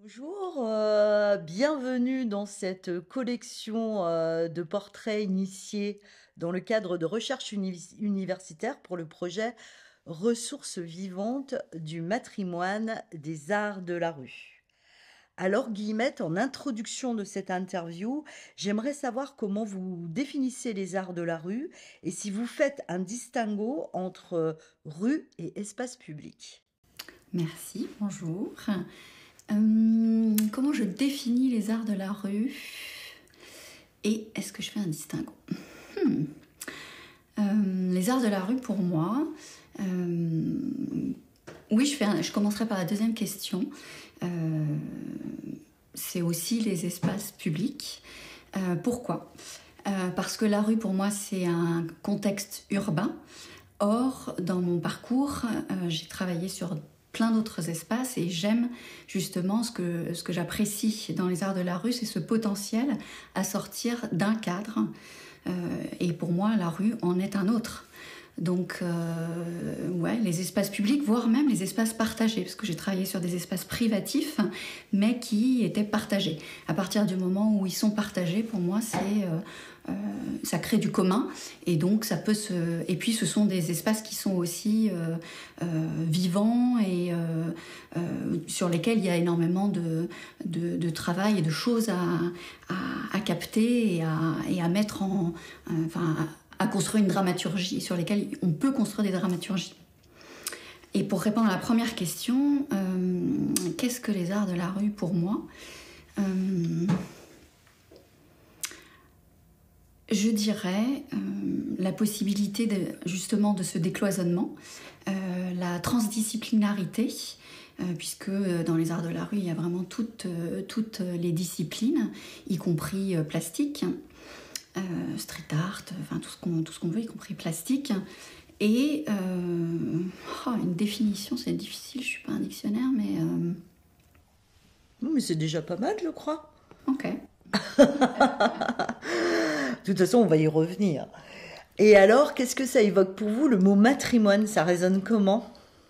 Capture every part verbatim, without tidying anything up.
Bonjour, euh, bienvenue dans cette collection euh, de portraits initiés dans le cadre de recherche uni- universitaire pour le projet Ressources vivantes du matrimoine des arts de la rue. Alors, Guillemette, en introduction de cette interview, j'aimerais savoir comment vous définissez les arts de la rue et si vous faites un distinguo entre rue et espace public. Merci, bonjour. Euh, comment je définis les arts de la rue et est-ce que je fais un distinguo? Hmm. Euh, Les arts de la rue, pour moi, euh, oui, je, fais un- je commencerai par la deuxième question. Euh, c'est aussi les espaces publics. Euh, pourquoi? Euh, Parce que la rue, pour moi, c'est un contexte urbain. Or, dans mon parcours, euh, j'ai travaillé sur plein d'autres espaces et j'aime justement ce que, ce que j'apprécie dans les arts de la rue, c'est ce potentiel à sortir d'un cadre. Euh, et pour moi, la rue en est un autre. Donc, euh, ouais, les espaces publics, voire même les espaces partagés, parce que j'ai travaillé sur des espaces privatifs, mais qui étaient partagés. À partir du moment où ils sont partagés, pour moi, c'est euh, euh, ça crée du commun, et donc ça peut se. Et puis, ce sont des espaces qui sont aussi euh, euh, vivants et euh, euh, sur lesquels il y a énormément de, de, de travail et de choses à, à, à capter et à, et à mettre en, enfin, à construire une dramaturgie, sur lesquelles on peut construire des dramaturgies. Et pour répondre à la première question, euh, qu'est-ce que les arts de la rue pour moi? euh, Je dirais euh, la possibilité de, justement de ce décloisonnement, euh, la transdisciplinarité, euh, puisque dans les arts de la rue, il y a vraiment toutes, euh, toutes les disciplines, y compris euh, plastique, euh, street art, enfin tout ce qu'on tout ce qu'on veut, y compris plastique. Et euh, oh, une définition, c'est difficile, je suis pas un dictionnaire, mais euh, Non, mais c'est déjà pas mal, je crois. ok. De toute façon, on va y revenir. Et alors, qu'est-ce que ça évoque pour vous, le mot matrimoine? Ça résonne comment?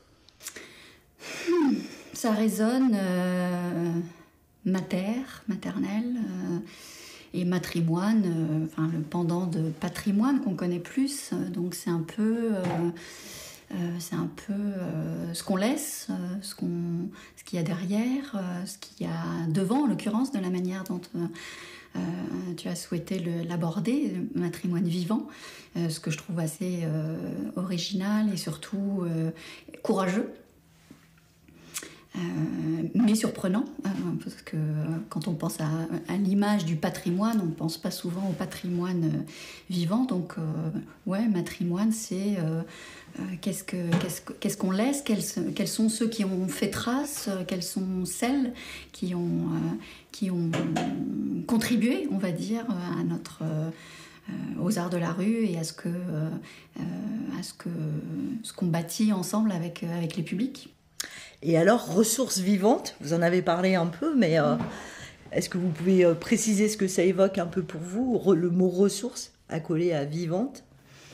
Ça résonne euh, mater, maternelle, euh, et matrimoine, euh, enfin le pendant de patrimoine qu'on connaît plus. Euh, donc c'est un peu, euh, euh, c'est un peu euh, ce qu'on laisse, euh, ce qu'on, ce qu'il y a derrière, euh, ce qu'il y a devant, en l'occurrence, de la manière dont euh, euh, tu as souhaité le- l'aborder, le matrimoine vivant, euh, ce que je trouve assez euh, original et surtout euh, courageux. Euh, mais surprenant, euh, parce que euh, quand on pense à, à l'image du patrimoine, on ne pense pas souvent au patrimoine euh, vivant. Donc, euh, ouais, matrimoine, c'est euh, euh, qu'est-ce que, qu'est-ce, que- qu'est-ce qu'on laisse, quels, quels sont ceux qui ont fait trace, euh, quelles sont celles qui ont, euh, qui ont contribué, on va dire, à notre. Euh, euh, aux arts de la rue et à ce que, euh, euh, à ce que, ce qu'on bâtit ensemble avec, euh, avec les publics. Et alors, ressources vivantes, vous en avez parlé un peu, mais euh, est-ce que vous pouvez euh, préciser ce que ça évoque un peu pour vous, re- le mot ressources accolé à vivante?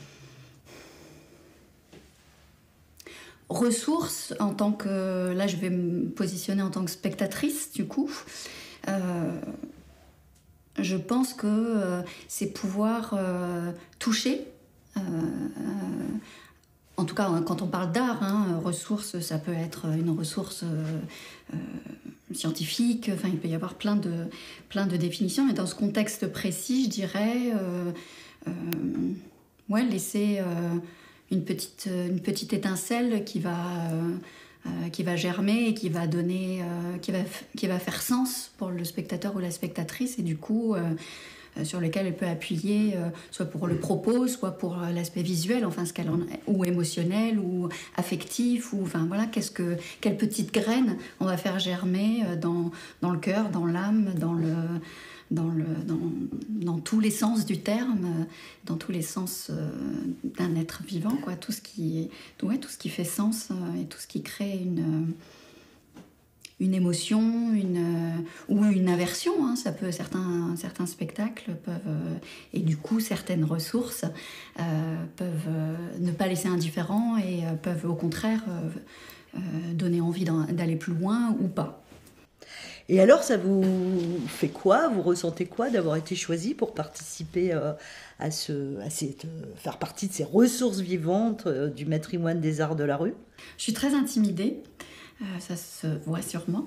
Ressources en tant que... Là, je vais me positionner en tant que spectatrice, du coup. Euh, je pense que euh, c'est pouvoir euh, toucher. Euh, euh, en tout cas, hein, quand on parle d'art, hein, ressources, ça peut être une ressource euh, euh, scientifique. Enfin, il peut y avoir plein de, plein de définitions. Mais dans ce contexte précis, je dirais... Euh, euh, ouais, laisser... Euh, une petite, une petite étincelle qui va, euh, euh, qui va germer et qui va donner, euh, qui, va, qui va faire sens pour le spectateur ou la spectatrice et du coup euh, euh, sur lequel elle peut appuyer euh, soit pour le propos, soit pour euh, l'aspect visuel, enfin ce qu'elle en, ou émotionnel ou affectif ou enfin voilà qu'est-ce que quelle petite graine on va faire germer euh, dans dans le cœur, dans l'âme, dans le dans, le, dans, dans tous les sens du terme, euh, dans tous les sens euh, d'un être vivant, quoi. Tout ce qui, ouais, tout ce qui fait sens euh, et tout ce qui crée une, euh, une émotion, une, euh, ou une aversion. Hein. Ça peut, certains, certains spectacles peuvent, euh, et du coup certaines ressources euh, peuvent euh, ne pas laisser indifférent et euh, peuvent au contraire euh, euh, donner envie d'aller plus loin ou pas. Et alors, ça vous fait quoi? Vous ressentez quoi d'avoir été choisi pour participer euh, à ce, à cette, euh, faire partie de ces ressources vivantes euh, du patrimoine des arts de la rue? Je suis très intimidée, euh, ça se voit sûrement.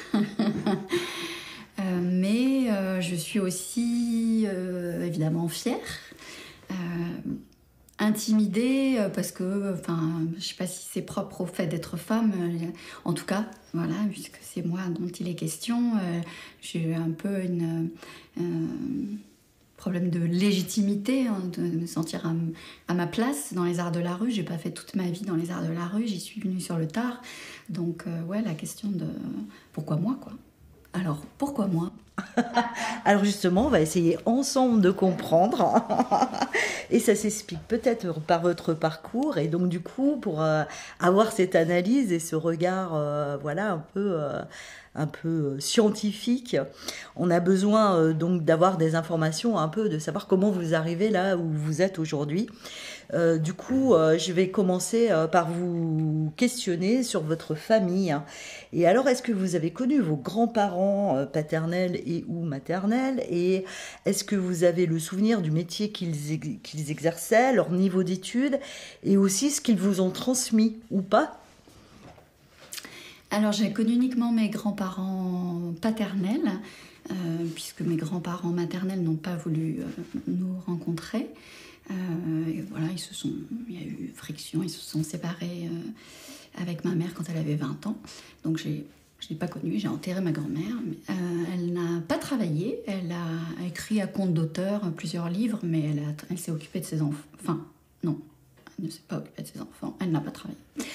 Euh, mais euh, je suis aussi euh, évidemment fière, euh, intimidée euh, parce que, enfin, je ne sais pas si c'est propre au fait d'être femme, euh, en tout cas, voilà, puisque c'est moi dont il est question, euh, j'ai eu un peu une euh, problème de légitimité, hein, de me sentir à, à ma place dans les arts de la rue. J'ai pas fait toute ma vie dans les arts de la rue, j'y suis venue sur le tard, donc euh, ouais, la question de pourquoi moi, quoi. Alors, pourquoi moi? Alors justement, on va essayer ensemble de comprendre. Et ça s'explique peut-être par votre parcours. Et donc du coup, pour euh, avoir cette analyse et ce regard, euh, voilà, un peu, euh, un peu scientifique, on a besoin euh, donc d'avoir des informations, un peu de savoir comment vous arrivez là où vous êtes aujourd'hui. Euh, du coup, euh, je vais commencer euh, par vous questionner sur votre famille. Et alors, est-ce que vous avez connu vos grands-parents euh, paternels et ou maternels? Et est-ce que vous avez le souvenir du métier qu'ils ex- qu'ils exerçaient, leur niveau d'études, et aussi ce qu'ils vous ont transmis ou pas? Alors, j'ai connu uniquement mes grands-parents paternels, euh, puisque mes grands-parents maternels n'ont pas voulu euh, nous rencontrer. Euh, et voilà, ils se sont, il y a eu friction, ils se sont séparés euh, avec ma mère quand elle avait vingt ans. Donc j'ai, je ne l'ai pas connue, j'ai enterré ma grand-mère. Mais, euh, elle n'a pas travaillé, elle a écrit à compte d'auteur plusieurs livres, mais elle, a, elle s'est occupée de ses enfants. Enfin, non, elle ne s'est pas occupée de ses enfants, elle n'a pas travaillé.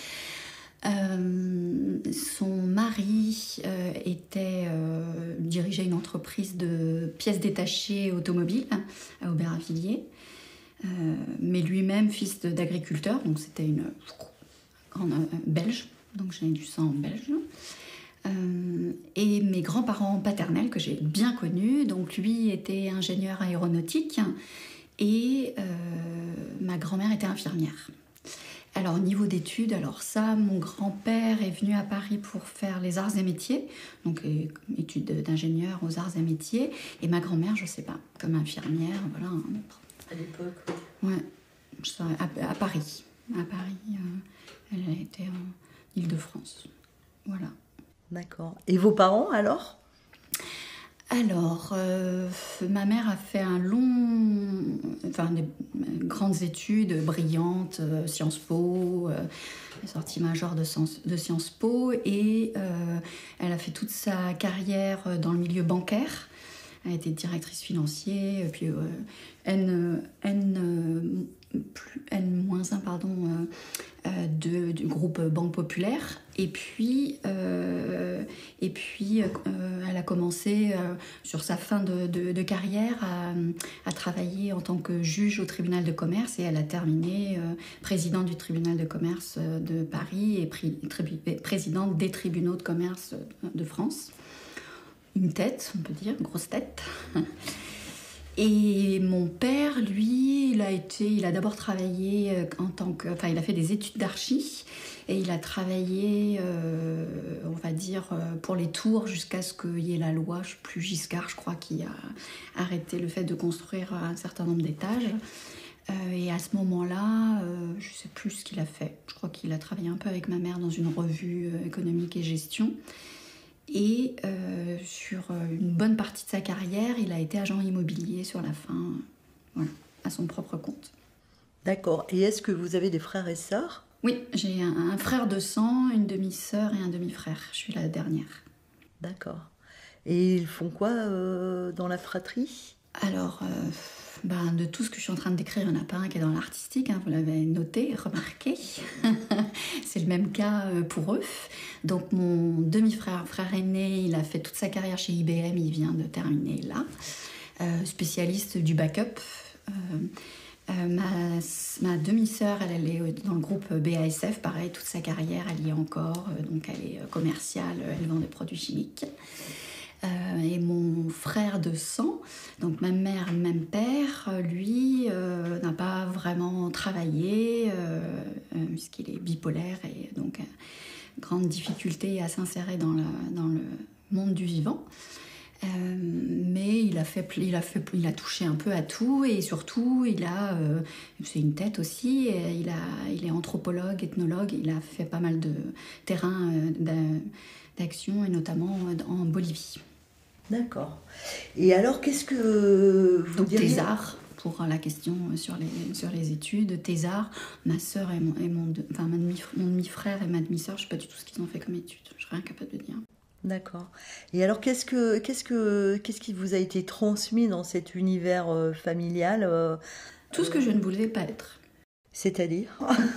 Euh, son mari euh, était, euh, dirigeait une entreprise de pièces détachées automobiles à Aubervilliers. Euh, mais lui-même fils d'agriculteur, donc c'était une grande euh, belge, donc j'ai du sang belge. Euh, et mes grands-parents paternels que j'ai bien connus, donc lui était ingénieur aéronautique et euh, ma grand-mère était infirmière. Alors, au niveau d'études, alors ça, mon grand-père est venu à Paris pour faire les arts et métiers, donc euh, études d'ingénieur aux arts et métiers, et ma grand-mère, je ne sais pas, comme infirmière, voilà. À l'époque, oui. Ouais, à, à Paris. À Paris, euh, elle était en Île-de-France. Voilà. D'accord. Et vos parents alors? Alors, euh, ma mère a fait un long, enfin, des grandes études brillantes, euh, Sciences Po, euh, elle est sortie majeure de, de Sciences Po, et euh, elle a fait toute sa carrière dans le milieu bancaire. Elle a été directrice financière, puis euh, N, N, plus, N un pardon, euh, de, du groupe Banque Populaire. Et puis, euh, et puis euh, elle a commencé euh, sur sa fin de, de, de carrière à, à travailler en tant que juge au tribunal de commerce, et elle a terminé euh, présidente du tribunal de commerce de Paris et pri, tri, présidente des tribunaux de commerce de France. Une tête, on peut dire, une grosse tête. Et mon père, lui, il a été, il a d'abord travaillé en tant que, enfin, il a fait des études d'archi et il a travaillé, euh, on va dire, pour les tours jusqu'à ce qu'il y ait la loi, je sais plus, Giscard, je crois, qui a arrêté le fait de construire un certain nombre d'étages. Euh, et à ce moment-là, euh, je ne sais plus ce qu'il a fait. Je crois qu'il a travaillé un peu avec ma mère dans une revue euh, économique et gestion. Et euh, sur une bonne partie de sa carrière, il a été agent immobilier sur la fin, voilà, à son propre compte. D'accord. Et est-ce que vous avez des frères et sœurs? Oui, j'ai un, un frère de sang, une demi-sœur et un demi-frère. Je suis la dernière. D'accord. Et ils font quoi euh, dans la fratrie? Alors, euh, ben, de tout ce que je suis en train de décrire, il n'y en a pas un qui est dans l'artistique, hein, vous l'avez noté, remarqué. C'est le même cas pour eux. Donc mon demi-frère, frère aîné, il a fait toute sa carrière chez I B M, il vient de terminer là. Euh, spécialiste du backup. Euh, euh, ma, ma demi-sœur, elle, elle est dans le groupe B A S F, pareil, toute sa carrière, elle y est encore. Euh, donc elle est commerciale, elle vend des produits chimiques. Euh, et mon frère de sang, donc même mère, même père, lui euh, n'a pas vraiment travaillé euh, euh, puisqu'il est bipolaire et donc euh, grande difficulté à s'insérer dans le, dans le monde du vivant. Euh, mais il a, fait, il, a fait, il a touché un peu à tout et surtout, il a, euh, c'est une tête aussi, il, a, il est anthropologue, ethnologue, il a fait pas mal de terrains euh, d'action et notamment en Bolivie. D'accord. Et alors, qu'est-ce que vous Donc, diriez... thésard, pour la question sur les, sur les études, thésard, ma sœur et mon, et mon, enfin, mon demi-frère et ma demi-sœur, je ne sais pas du tout ce qu'ils ont fait comme études, je serais incapable de dire. D'accord. Et alors, qu'est-ce que, qu'est-ce que, qu'est-ce qui vous a été transmis dans cet univers euh, familial euh, Tout ce que je ne voulais pas être. C'est-à-dire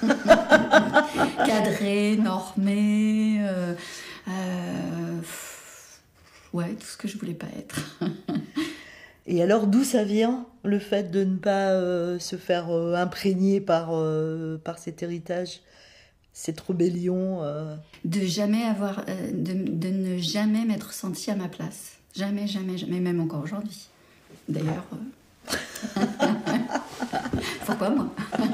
cadré, normé, euh, euh, ouais, tout ce que je voulais pas être. Et alors, d'où ça vient, le fait de ne pas euh, se faire euh, imprégner par, euh, par cet héritage, cette rébellion euh... De jamais avoir, euh, de, de ne jamais m'être sentie à ma place. Jamais, jamais, jamais, même encore aujourd'hui. D'ailleurs, euh... pourquoi moi?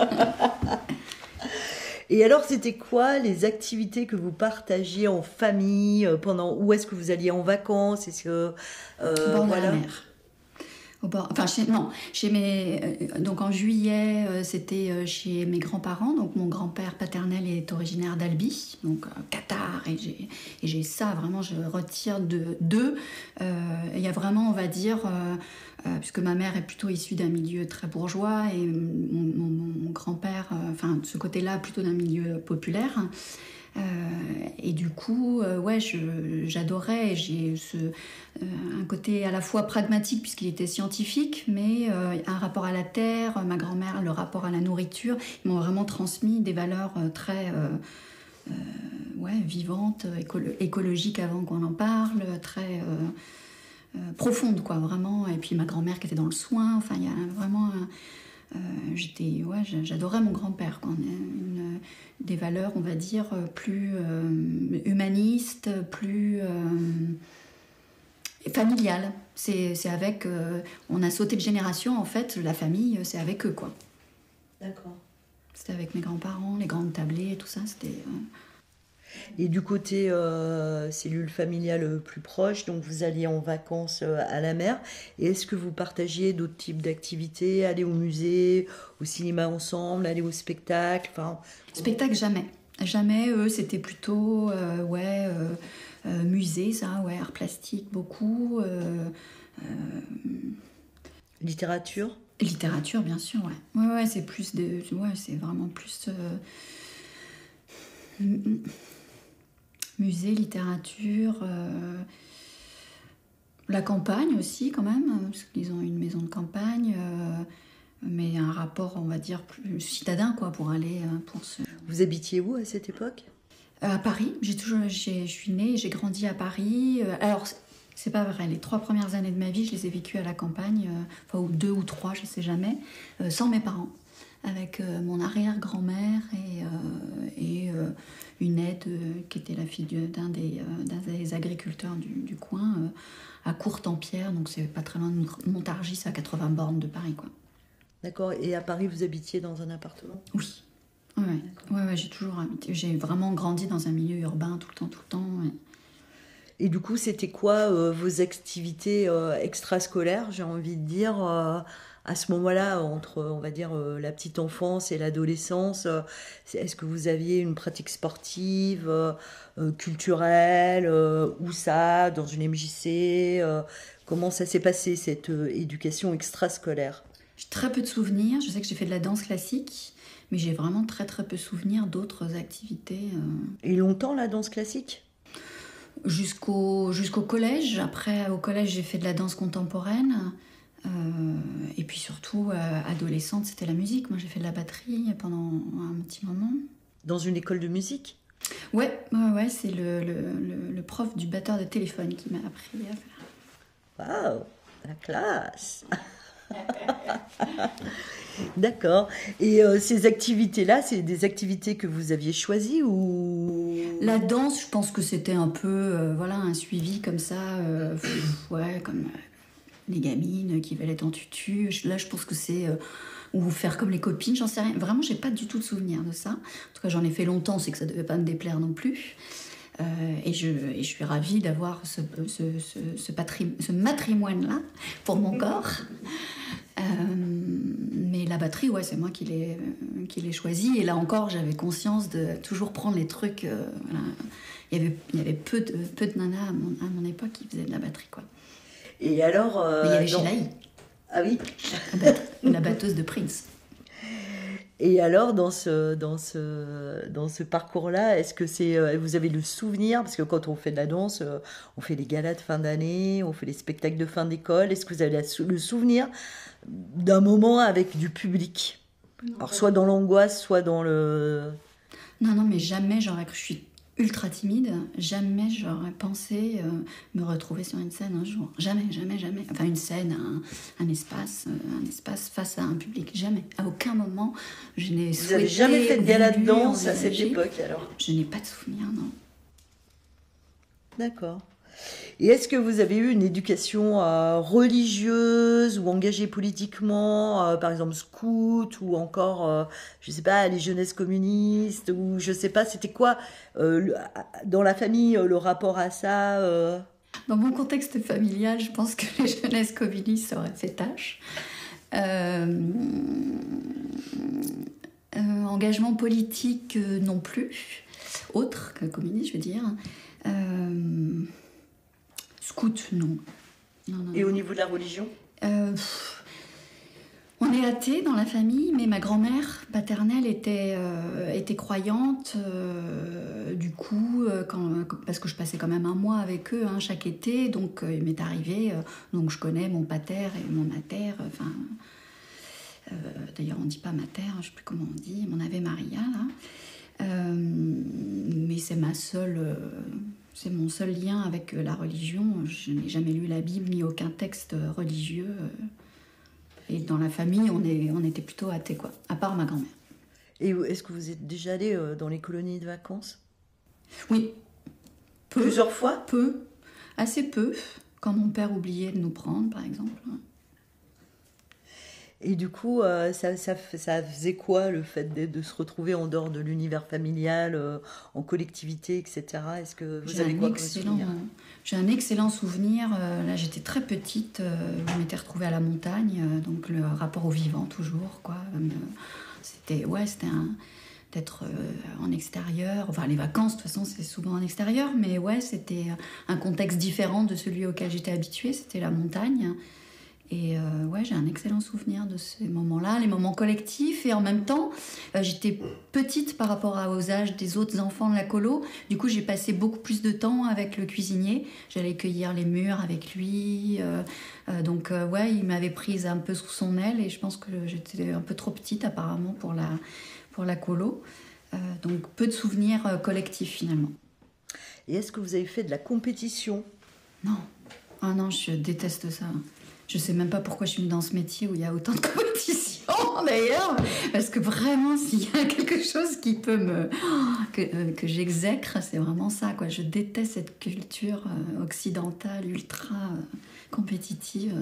Et alors, c'était quoi les activités que vous partagiez en famille pendant, où est-ce que vous alliez en vacances? Est-ce que euh, bord voilà. de la mer. Au bord, enfin, chez, non, chez mes, euh, donc en juillet, euh, c'était euh, chez mes grands-parents. Donc mon grand-père paternel est originaire d'Albi, donc euh, Qatar, et j'ai, et j'ai ça vraiment, je retire de d'eux. Il euh, y a vraiment, on va dire, euh, euh, puisque ma mère est plutôt issue d'un milieu très bourgeois et mon, mon, mon grand-père, euh, enfin de ce côté-là, plutôt d'un milieu populaire. Euh, et du coup, euh, ouais, je, j'adorais. J'ai ce, euh, un côté à la fois pragmatique puisqu'il était scientifique, mais euh, un rapport à la terre, ma grand-mère, le rapport à la nourriture, ils m'ont vraiment transmis des valeurs euh, très euh, euh, ouais, vivantes, écolo- écologiques avant qu'on en parle, très euh, euh, profondes, quoi, vraiment. Et puis ma grand-mère qui était dans le soin. Enfin, il y a vraiment un, Euh, j'étais, ouais, j'adorais mon grand-père, quoi. Une, des valeurs, on va dire, plus euh, humanistes, plus euh, familiales. C'est, c'est avec, euh, on a sauté de génération, en fait, la famille, c'est avec eux, quoi. D'accord. C'était avec mes grands-parents, les grandes tablées et tout ça, c'était... Euh... Et du côté euh, cellule familiale plus proche, donc vous alliez en vacances euh, à la mer. Et est-ce que vous partagiez d'autres types d'activités, aller au musée, au cinéma ensemble, aller au spectacle, enfin... Spectacle, jamais. Jamais, eux, c'était plutôt, euh, ouais, euh, euh, musée, ça, ouais, art plastique, beaucoup. Euh, euh... Littérature? Littérature, bien sûr, ouais. Ouais, ouais, c'est plus de... Ouais, c'est vraiment plus... Euh... Musée, littérature, euh, la campagne aussi quand même, parce qu'ils ont une maison de campagne, euh, mais un rapport, on va dire, plus citadin, quoi, pour aller... Pour se... Vous habitiez où à cette époque? À Paris. J'ai toujours, j'ai, je suis née, j'ai grandi à Paris. Alors, c'est pas vrai, les trois premières années de ma vie, je les ai vécues à la campagne, euh, enfin, ou deux ou trois, je sais jamais, euh, sans mes parents, avec euh, mon arrière-grand-mère et... Euh, et euh, une aide euh, qui était la fille d'un des, euh, d'un des agriculteurs du, du coin, euh, à Courtemps-Pierre, donc c'est pas très loin de Montargis, à quatre-vingts bornes de Paris, quoi. D'accord, et à Paris, vous habitiez dans un appartement? Oui, ouais, ouais, ouais, ouais, j'ai toujours habité, j'ai vraiment grandi dans un milieu urbain tout le temps, tout le temps. Ouais. Et du coup, c'était quoi euh, vos activités euh, extrascolaires, j'ai envie de dire euh, à ce moment-là, entre, on va dire, euh, la petite enfance et l'adolescence? euh, Est-ce que vous aviez une pratique sportive, euh, euh, culturelle, euh, ou ça, dans une M J C euh, Comment ça s'est passé, cette euh, éducation extrascolaire? J'ai très peu de souvenirs. Je sais que j'ai fait de la danse classique, mais j'ai vraiment très très peu de souvenirs d'autres activités. Euh... Et longtemps, la danse classique? Jusqu'au, jusqu'au collège. Après, au collège, j'ai fait de la danse contemporaine. Euh, et puis surtout, euh, adolescente, c'était la musique. Moi, j'ai fait de la batterie pendant un petit moment. Dans une école de musique? Ouais, ouais, ouais, c'est le, le, le, le prof du batteur de téléphone qui m'a appris à faire. Waouh, la classe. D'accord. Et euh, ces activités-là, c'est des activités que vous aviez choisies ou... La danse, je pense que c'était un peu, euh, voilà, un suivi comme ça, euh, pff, ouais, comme euh, les gamines qui veulent être en tutu. Là, je pense que c'est... Euh, ou faire comme les copines, j'en sais rien. Vraiment, j'ai pas du tout de souvenir de ça. En tout cas, j'en ai fait longtemps, c'est que ça devait pas me déplaire non plus. Euh, et, je, et je suis ravie d'avoir ce, ce, ce, ce, patrim- ce matrimoine-là pour mon corps. Euh, mais la batterie, ouais, c'est moi qui l'ai, qui l'ai choisi. Et là encore, j'avais conscience de toujours prendre les trucs. Euh, voilà. Il y avait, il y avait peu, de, peu de nanas à mon, à mon époque qui faisaient de la batterie, quoi. Et alors... Euh, mais il y avait dans... Sheila. Ah oui. La, batte- la batteuse de Prince. Et alors, dans ce, dans ce, dans ce parcours-là, est-ce que c'est, euh, vous avez le souvenir, parce que quand on fait de la danse, euh, on fait les galas de fin d'année, on fait les spectacles de fin d'école, est-ce que vous avez la sou- le souvenir d'un moment avec du public? Non, Alors, soit dans l'angoisse, soit dans le... Non, non, mais jamais j'aurais cru. Je suis ultra timide. Jamais j'aurais pensé euh, me retrouver sur une scène un jour. Jamais, jamais, jamais. Enfin, une scène, un, un espace, euh, un espace face à un public. Jamais. À aucun moment, je n'ai Vous souhaité. n'avez jamais fait de gala de voulu, danse à cette envisagé. époque, alors? Je n'ai pas de souvenir, non. D'accord. Et est-ce que vous avez eu une éducation euh, religieuse ou engagée politiquement, euh, par exemple scout ou encore, euh, je sais pas, les jeunesses communistes ou je sais pas, c'était quoi euh, le- dans la famille euh, le rapport à ça euh Dans mon contexte familial, je pense que les jeunesses communistes auraient fait tâche. Euh, euh, engagement politique euh, non plus, autre que communiste, je veux dire. Euh, scout, non. Non, non, Et non. au niveau de la religion? Euh, pff, on est athée dans la famille, mais ma grand-mère paternelle était, euh, était croyante. euh, du coup, euh, quand, parce que je passais quand même un mois avec eux hein, chaque été, donc euh, il m'est arrivé. Euh, donc je connais mon pater et mon mater. Enfin, euh, d'ailleurs, on dit pas mater, je sais plus comment on dit, mon Ave Maria là. Euh, mais c'est ma seule. Euh, C'est mon seul lien avec la religion. Je n'ai jamais lu la Bible ni aucun texte religieux. Et dans la famille, on, est, on était plutôt athées, quoi. À part ma grand-mère. Et est-ce que vous êtes déjà allé euh, dans les colonies de vacances? Oui. Peu. Plusieurs fois? Peu. Assez peu. Quand mon père oubliait de nous prendre, par exemple. Et du coup, euh, ça, ça, ça faisait quoi le fait de, de se retrouver en dehors de l'univers familial, euh, en collectivité, et cetera. Est-ce que vous J'ai avez un quoi comme excellent, souvenir? j'ai un excellent souvenir. Euh, là, j'étais très petite. Euh, je m'étais retrouvée à la montagne. Euh, donc, le rapport au vivant, toujours, quoi. Euh, c'était, ouais, c'était un... d'être euh, en extérieur. Enfin, les vacances, de toute façon, c'est souvent en extérieur. Mais ouais, c'était un contexte différent de celui auquel j'étais habituée. C'était la montagne. Et euh, ouais, j'ai un excellent souvenir de ces moments-là, les moments collectifs. Et en même temps, euh, j'étais petite par rapport à, aux âges des autres enfants de la colo. Du coup, j'ai passé beaucoup plus de temps avec le cuisinier. J'allais cueillir les mûres avec lui. Euh, euh, donc euh, ouais, il m'avait prise un peu sous son aile. Et je pense que j'étais un peu trop petite apparemment pour la, pour la colo. Euh, donc peu de souvenirs euh, collectifs finalement. Et est-ce que vous avez fait de la compétition? Non. Ah non, je déteste ça. Je sais même pas pourquoi je suis dans ce métier où il y a autant de compétition d'ailleurs, parce que vraiment s'il y a quelque chose qui peut me que, euh, que j'exècre, c'est vraiment ça quoi. Je déteste cette culture euh, occidentale ultra euh, compétitive.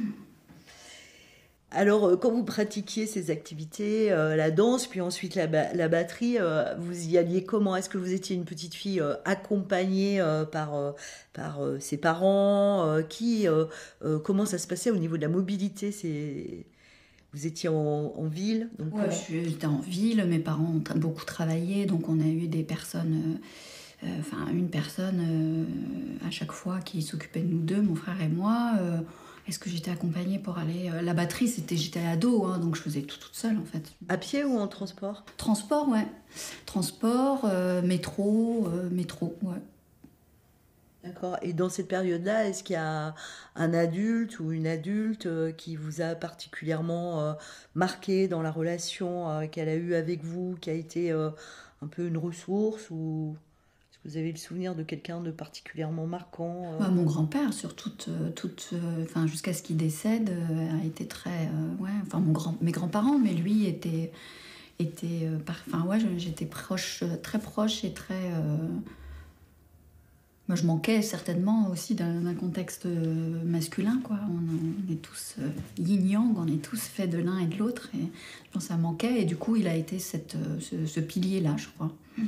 Alors, euh, quand vous pratiquiez ces activités, euh, la danse, puis ensuite la, ba- la batterie, euh, vous y alliez comment? Est-ce que vous étiez une petite fille euh, accompagnée euh, par, euh, par euh, ses parents euh, qui, euh, euh, comment ça se passait au niveau de la mobilité? C'est... Vous étiez en, en ville, donc Ouais, comment- je suis- j'étais en ville, mes parents ont tra- beaucoup travaillé, donc on a eu des personnes, euh, euh, enfin une personne euh, à chaque fois qui s'occupait de nous deux, mon frère et moi. Euh, est-ce que j'étais accompagnée pour aller... euh, la batterie, c'était, j'étais ado, hein, donc je faisais tout toute seule en fait. à pied ou en transport? Transport, ouais. Transport, euh, métro, euh, métro, ouais. D'accord. Et dans cette période-là, est-ce qu'il y a un adulte ou une adulte euh, qui vous a particulièrement euh, marqué dans la relation euh, qu'elle a eue avec vous, qui a été euh, un peu une ressource, ou est-ce que vous avez le souvenir de quelqu'un de particulièrement marquant euh Bah, mon grand-père, sur toute, euh, toute, euh, enfin jusqu'à ce qu'il décède, euh, a été très, euh, ouais, enfin mon grand, mes grands-parents, mais lui était, était, euh, par- enfin ouais, je- j'étais proche, euh, très proche et très. euh, Moi, je manquais certainement aussi d'un d'un contexte euh, masculin, quoi. On, on est tous euh, yin-yang, on est tous faits de l'un et de l'autre, et je pense que ça manquait. Et du coup, il a été cette, euh, ce, ce pilier-là, je crois.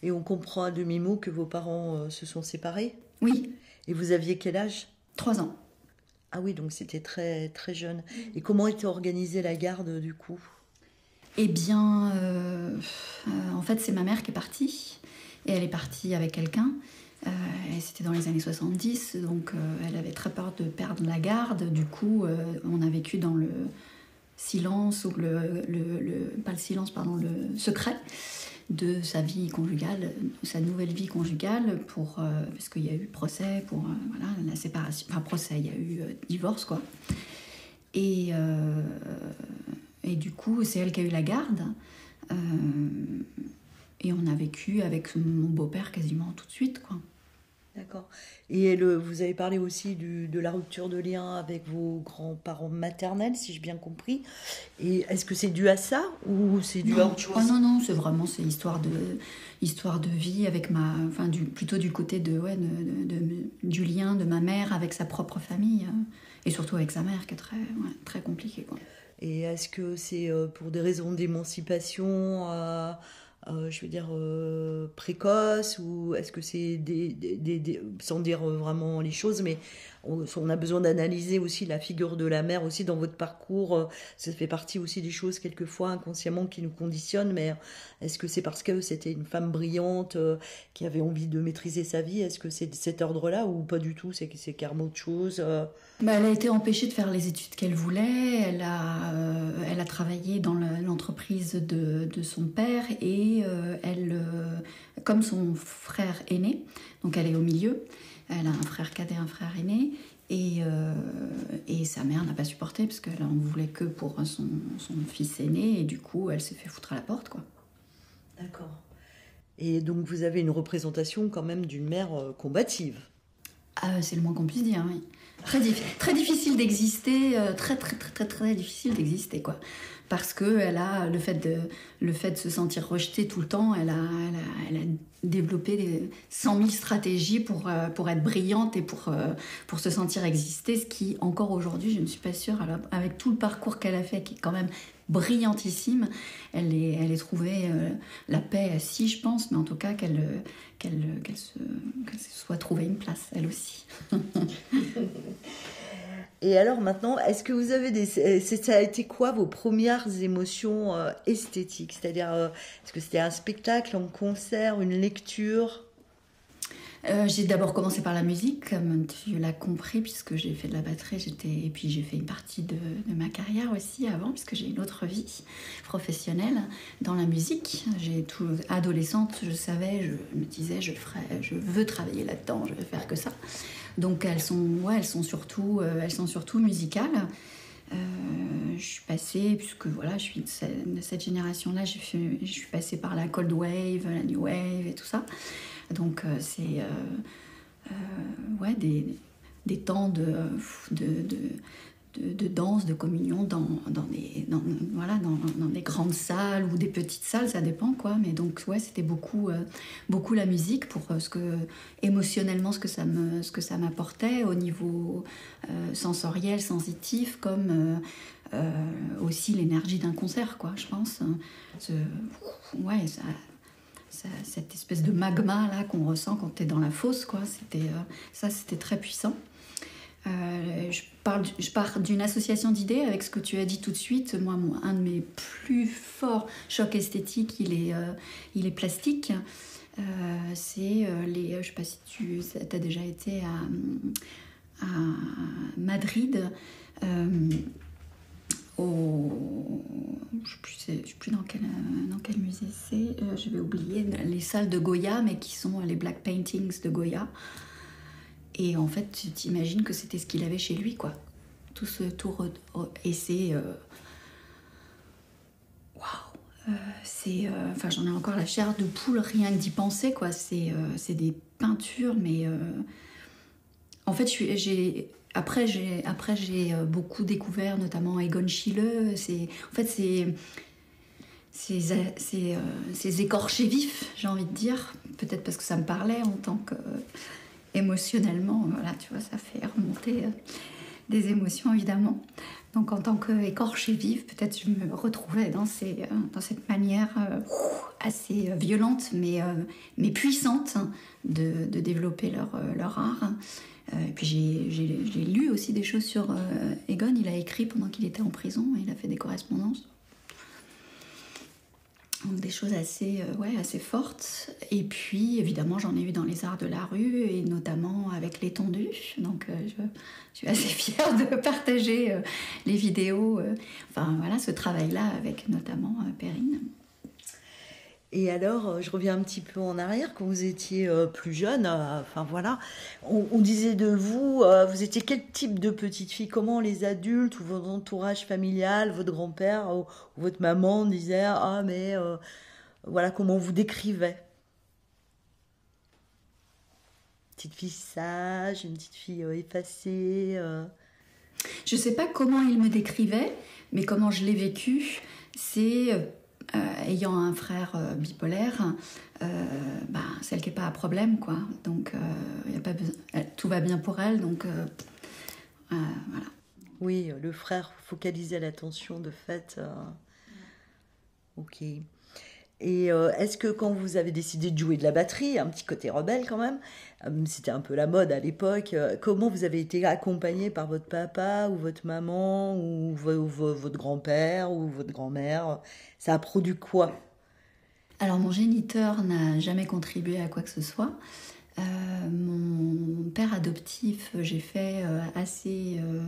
Et on comprend à demi-mot que vos parents euh, se sont séparés. Oui. Et vous aviez quel âge? Trois ans. Ah oui, donc c'était très, très jeune. Et comment était organisée la garde du coup? Eh bien, euh, euh, en fait, c'est ma mère qui est partie. Et elle est partie avec quelqu'un. Euh, et c'était dans les années soixante-dix, donc euh, elle avait très peur de perdre la garde. Du coup, euh, on a vécu dans le silence, ou le, le, le, pas le silence, pardon, le secret de sa vie conjugale, sa nouvelle vie conjugale, pour, euh, parce qu'il y a eu procès pour euh, voilà, la séparation, enfin procès, il y a eu euh, divorce, quoi. Et, euh, et du coup, c'est elle qui a eu la garde. Euh, et on a vécu avec mon beau-père quasiment tout de suite, quoi. D'accord. Et le, vous avez parlé aussi du, de la rupture de lien avec vos grands-parents maternels, si j'ai bien compris. Et est-ce que c'est dû à ça ou c'est dû Non, à autre chose? oh non, non, c'est vraiment c'est histoire de histoire de vie avec ma, enfin du, plutôt du côté de, ouais, de, de- de- du lien de ma mère avec sa propre famille euh, et surtout avec sa mère qui est très, ouais, très compliqué, quoi. Et est-ce que c'est euh, pour des raisons d'émancipation, euh, euh, je veux dire, euh, précoce, ou est-ce que c'est des, des- des- des- sans dire euh, vraiment les choses, mais on, on a besoin d'analyser aussi la figure de la mère aussi dans votre parcours. euh, Ça fait partie aussi des choses quelquefois inconsciemment qui nous conditionnent, mais est-ce que c'est parce que c'était une femme brillante euh, qui avait envie de maîtriser sa vie? Est-ce que c'est de cet ordre-là ou pas du tout? C'est c'est carrément autre chose euh, Bah, elle a été empêchée de faire les études qu'elle voulait. Elle a, euh, elle a travaillé dans le- l'entreprise de, de son père et euh, elle, euh, comme son frère aîné, donc elle est au milieu. Elle a un frère cadet, un frère aîné. Et, euh, et sa mère n'a pas supporté parce qu'elle en voulait que pour son, son fils aîné. Et du coup, elle s'est fait foutre à la porte, quoi. D'accord. Et donc vous avez une représentation quand même d'une mère euh, combative. Ah, c'est le moins qu'on puisse dire, oui. Très, dif- très difficile d'exister, euh, très, très, très, très, très difficile d'exister, quoi. Parce que elle a le fait de, le fait de se sentir rejetée tout le temps, elle a, elle a, elle a développé des cent mille stratégies pour, euh, pour être brillante et pour, euh, pour se sentir exister, ce qui, encore aujourd'hui, je ne suis pas sûre, alors, avec tout le parcours qu'elle a fait, qui est quand même brillantissime, elle est, elle est trouvé euh, la paix, si, je pense, mais en tout cas qu'elle euh, qu'elle qu'elle se, qu'elle se soit trouvé une place, elle aussi. Et alors maintenant, est-ce que vous avez des... c'est- Ça a été quoi vos premières émotions euh, esthétiques? C'est-à-dire, euh, est-ce que c'était un spectacle, un concert, une lecture? Euh, j'ai d'abord commencé par la musique, comme tu l'as compris, puisque j'ai fait de la batterie, j'étais... et puis j'ai fait une partie de, de ma carrière aussi avant, puisque j'ai une autre vie professionnelle dans la musique. J'ai tout adolescente, je savais, je me disais, je ferai, je veux travailler là-dedans, je vais faire que ça. Donc elles sont, ouais, elles sont surtout, euh, elles sont surtout musicales. Euh, je suis passée, puisque voilà, je suis de cette, de cette génération-là, j'ai fait- je suis passée par la Cold Wave, la New Wave et tout ça. Donc euh, c'est euh, euh, ouais, des, des temps de, de, de, de, de danse, de communion dans, dans, des, dans, voilà, dans, dans des grandes salles ou des petites salles, ça dépend, quoi. Mais donc ouais, c'était beaucoup, euh, beaucoup la musique pour euh, ce que, émotionnellement ce que ça me, ce que ça m'apportait au niveau euh, sensoriel, sensitif, comme euh, euh, aussi l'énergie d'un concert, quoi, je pense. Ce, ouais, ça, ça- cette espèce de magma là qu'on ressent quand tu es dans la fosse, quoi. C'était, euh, ça, c'était très puissant. Euh, je, parle, je pars d'une association d'idées avec ce que tu as dit tout de suite. Moi, mon- un de mes plus forts chocs esthétiques, il est, euh, il est plastique. Euh, c'est euh, les. Je sais pas si tu as déjà été à, à Madrid. euh, au, je sais plus, c'est- je sais plus dans quel, euh, dans quel musée c'est, euh, je vais oublier, les salles de Goya, mais qui sont les black paintings de Goya. Et en fait, tu t'imagines que c'était ce qu'il avait chez lui, quoi. Tout ce tour. Et c'est. euh, Waouh! Euh, c'est. euh, Enfin, j'en ai encore la chair de poule rien que d'y penser, quoi. C'est euh, c'est des peintures, mais. euh, En fait, je suis- j'ai. Après, j'ai après, j'ai euh, beaucoup découvert, notamment Egon Schiele. C'est, en fait, c'est ces, ces, euh, ces écorchés vifs, j'ai envie de dire. Peut-être parce que ça me parlait en tant que... émotionnellement, voilà, tu vois, ça fait remonter. euh, des émotions évidemment. Donc en tant qu'écorchée vive, peut-être je me retrouvais dans, ces, euh, dans cette manière euh, assez violente mais, euh, mais puissante hein, de, de développer leur, euh, leur art. Euh, et puis j'ai, j'ai, j'ai lu aussi des choses sur euh, Egon, il a écrit pendant qu'il était en prison, il a fait des correspondances. Donc des choses assez, euh, ouais, assez fortes. Et puis, évidemment, j'en ai eu dans les arts de la rue, et notamment avec l'étendue. Donc, euh, je, je suis assez fière de partager euh, les vidéos, euh, enfin, voilà, ce travail-là avec notamment euh, Perrine. Et alors, je reviens un petit peu en arrière, quand vous étiez euh, plus jeune, euh, enfin voilà, on, on disait de vous, euh, vous étiez quel type de petite fille? Comment les adultes ou votre entourage familial, votre grand-père ou, ou votre maman disaient, ah mais euh, voilà comment on vous décrivait? Petite fille sage, une petite fille euh, effacée. euh. Je ne sais pas comment il me décrivait, mais comment je l'ai vécu, c'est euh, ayant un frère euh, bipolaire, euh, bah, celle qui n'est pas à problème, quoi. Donc, euh, y a pas besoin, elle- tout va bien pour elle, donc euh, euh, voilà. Oui, le frère focalisait l'attention de fait. euh, Ok. Et euh, est-ce que quand vous avez décidé de jouer de la batterie, un petit côté rebelle quand même, euh, c'était un peu la mode à l'époque, euh, comment vous avez été accompagné par votre papa ou votre maman ou vo- vo- votre grand-père ou votre grand-mère? Ça a produit quoi? Alors, mon géniteur n'a jamais contribué à quoi que ce soit. Euh, mon père adoptif, j'ai fait euh, assez... euh,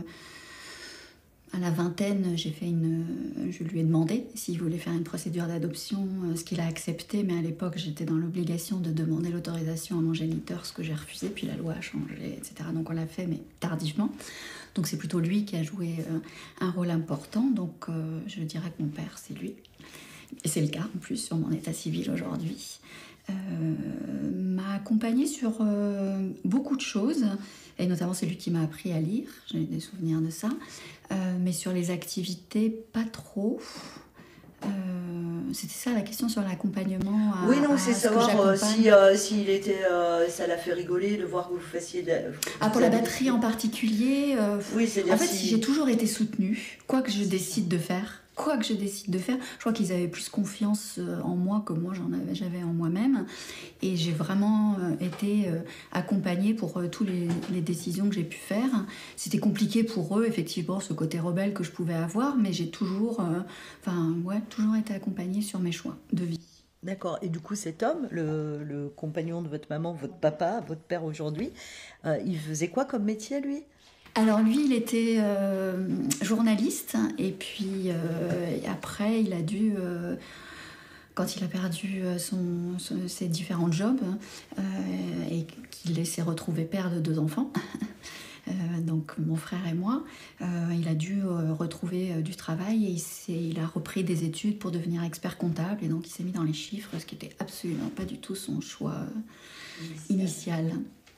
à la vingtaine, j'ai fait une, je lui ai demandé s'il voulait faire une procédure d'adoption, euh, ce qu'il a accepté, mais à l'époque j'étais dans l'obligation de demander l'autorisation à mon géniteur, ce que j'ai refusé, puis la loi a changé, et cetera. Donc on l'a fait, mais tardivement. Donc c'est plutôt lui qui a joué euh, un rôle important, donc euh, je dirais que mon père, c'est lui. Et c'est le cas en plus sur mon état civil aujourd'hui. Euh, m'a accompagnée sur euh, beaucoup de choses, et notamment c'est lui qui m'a appris à lire, j'ai des souvenirs de ça, euh, mais sur les activités, pas trop. Euh, c'était ça la question sur l'accompagnement à, Oui, non, à c'est ce que savoir euh, j'accompagne. si euh, s'il était, euh, ça l'a fait rigoler de voir que vous fassiez de la- Ah, pour vous la avez- batterie en particulier, euh, Oui, en c'est-à-dire fait, si. j'ai toujours été soutenue, quoi que je C'est ça. décide de faire. Quoi que je décide de faire, je crois qu'ils avaient plus confiance euh, en moi que moi j'en avais, j'avais en moi-même. Et j'ai vraiment euh, été euh, accompagnée pour euh, toutes les, les décisions que j'ai pu faire. C'était compliqué pour eux, effectivement, ce côté rebelle que je pouvais avoir, mais j'ai toujours, euh, enfin, ouais, toujours été accompagnée sur mes choix de vie. D'accord. Et du coup, cet homme, le, le compagnon de votre maman, votre papa, votre père aujourd'hui, euh, il faisait quoi comme métier, lui? Alors lui, il était euh, journaliste, et puis euh, après, il a dû, euh, quand il a perdu euh, son, son- ses différents jobs, euh, et qu'il s'est retrouvé père de deux enfants, euh, donc mon frère et moi, euh, il a dû euh, retrouver euh, du travail, et il, s'est- il a repris des études pour devenir expert comptable, et donc il s'est mis dans les chiffres, ce qui n'était absolument pas du tout son choix euh, initial.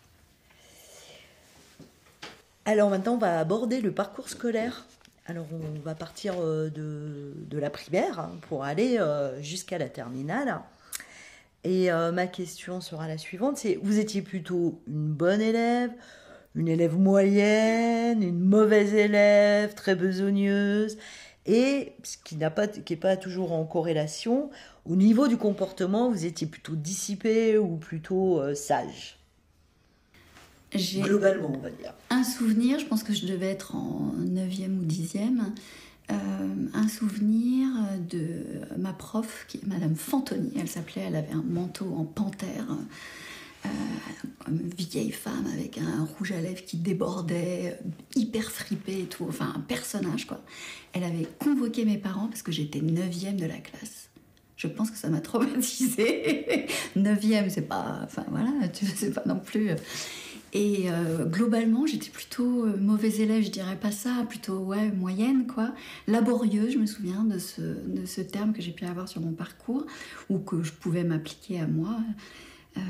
Alors maintenant, on va aborder le parcours scolaire. Alors on va partir euh, de, de la primaire hein, pour aller euh, jusqu'à la terminale. Et euh, ma question sera la suivante, c'est vous étiez plutôt une bonne élève, une élève moyenne, une mauvaise élève, très besogneuse, et ce qui n'a pas, qui est pas toujours en corrélation, au niveau du comportement, vous étiez plutôt dissipé ou plutôt euh, sage, J'ai globalement on va dire. un souvenir, je pense que je devais être en neuvième ou dixième, euh, un souvenir de ma prof, qui est Madame Fantoni, elle s'appelait, elle avait un manteau en panthère, euh, une vieille femme avec un rouge à lèvres qui débordait, hyper fripé et tout, enfin un personnage quoi. Elle avait convoqué mes parents parce que j'étais neuvième de la classe. Je pense que ça m'a traumatisée. Neuvième, c'est pas... Enfin voilà, tu sais pas non plus... Et euh, globalement, j'étais plutôt euh, mauvaise élève, je dirais pas ça, plutôt ouais, moyenne, quoi. Laborieuse, je me souviens de ce, de ce terme que j'ai pu avoir sur mon parcours, ou que je pouvais m'appliquer à moi. Euh,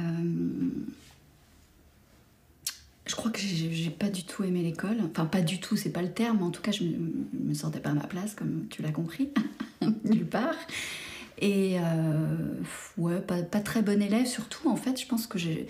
je crois que j'ai j'ai pas du tout aimé l'école. Enfin, pas du tout, c'est pas le terme, mais en tout cas, je me, je me sentais pas à ma place, comme tu l'as compris, nulle part. Et euh, ouais, pas, pas très bonne élève, surtout, en fait, je pense que j'ai...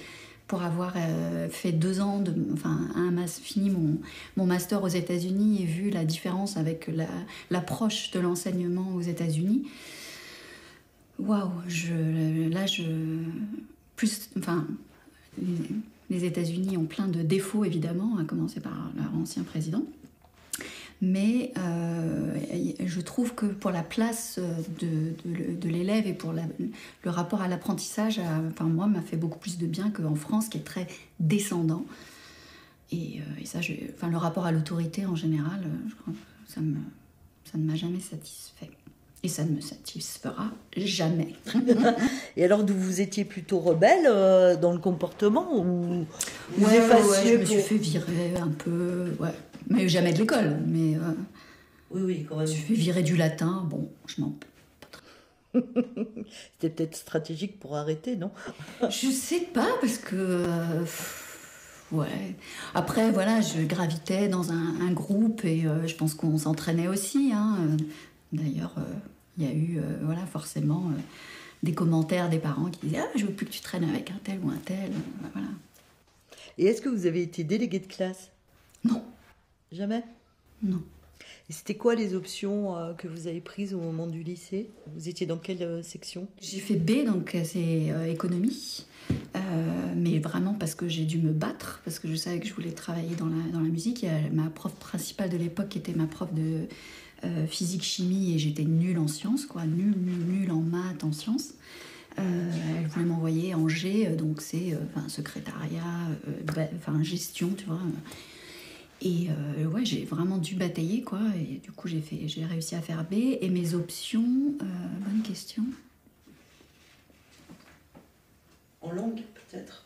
pour avoir euh, fait deux ans, de, enfin, un, fini mon, mon master aux États-Unis et vu la différence avec la, l'approche de l'enseignement aux États-Unis. Waouh, je, là, je. Plus. Enfin, les, les États-Unis ont plein de défauts, évidemment, à commencer par leur ancien président. Mais euh, je trouve que pour la place de, de, de l'élève et pour la, le rapport à l'apprentissage, à, enfin, moi, m'a fait beaucoup plus de bien qu'en France, qui est très descendant. Et, et ça, je, enfin, le rapport à l'autorité, en général, je crois que ça, me, ça ne m'a jamais satisfait. Et ça ne me satisfera jamais. Et alors, vous étiez plutôt rebelle euh, dans le comportement ou vous ouais, effaciez ouais, je me pour... suis fait virer un peu, ouais. Mais jamais de l'école, mais... Euh, oui, oui, quand même. Je me suis fait virer du latin, bon, je m'en... C'était peut-être stratégique pour arrêter, non? Je sais pas, parce que... Euh, ouais. Après, voilà, je gravitais dans un, un groupe et euh, je pense qu'on s'entraînait aussi, hein. D'ailleurs, il euh, y a eu, euh, voilà, forcément, euh, des commentaires des parents qui disaient « Ah, je veux plus que tu traînes avec un tel ou un tel. » Voilà. Et est-ce que vous avez été déléguée de classe? Non. Jamais? Non. Et c'était quoi les options euh, que vous avez prises au moment du lycée? Vous étiez dans quelle euh, section? J'ai fait B, donc c'est euh, économie. Euh, mais vraiment parce que j'ai dû me battre, parce que je savais que je voulais travailler dans la, dans la musique. Il y a ma prof principale de l'époque qui était ma prof de euh, physique-chimie et j'étais nulle en sciences, quoi, nulle, nulle, nulle en maths, en sciences. Euh, elle voulait m'envoyer en G, donc c'est euh, secrétariat, euh, enfin gestion, tu vois. Et euh, ouais, j'ai vraiment dû batailler, quoi. Et du coup, j'ai, fait, j'ai réussi à faire B. Et mes options, euh, bonne question. En langue, peut-être?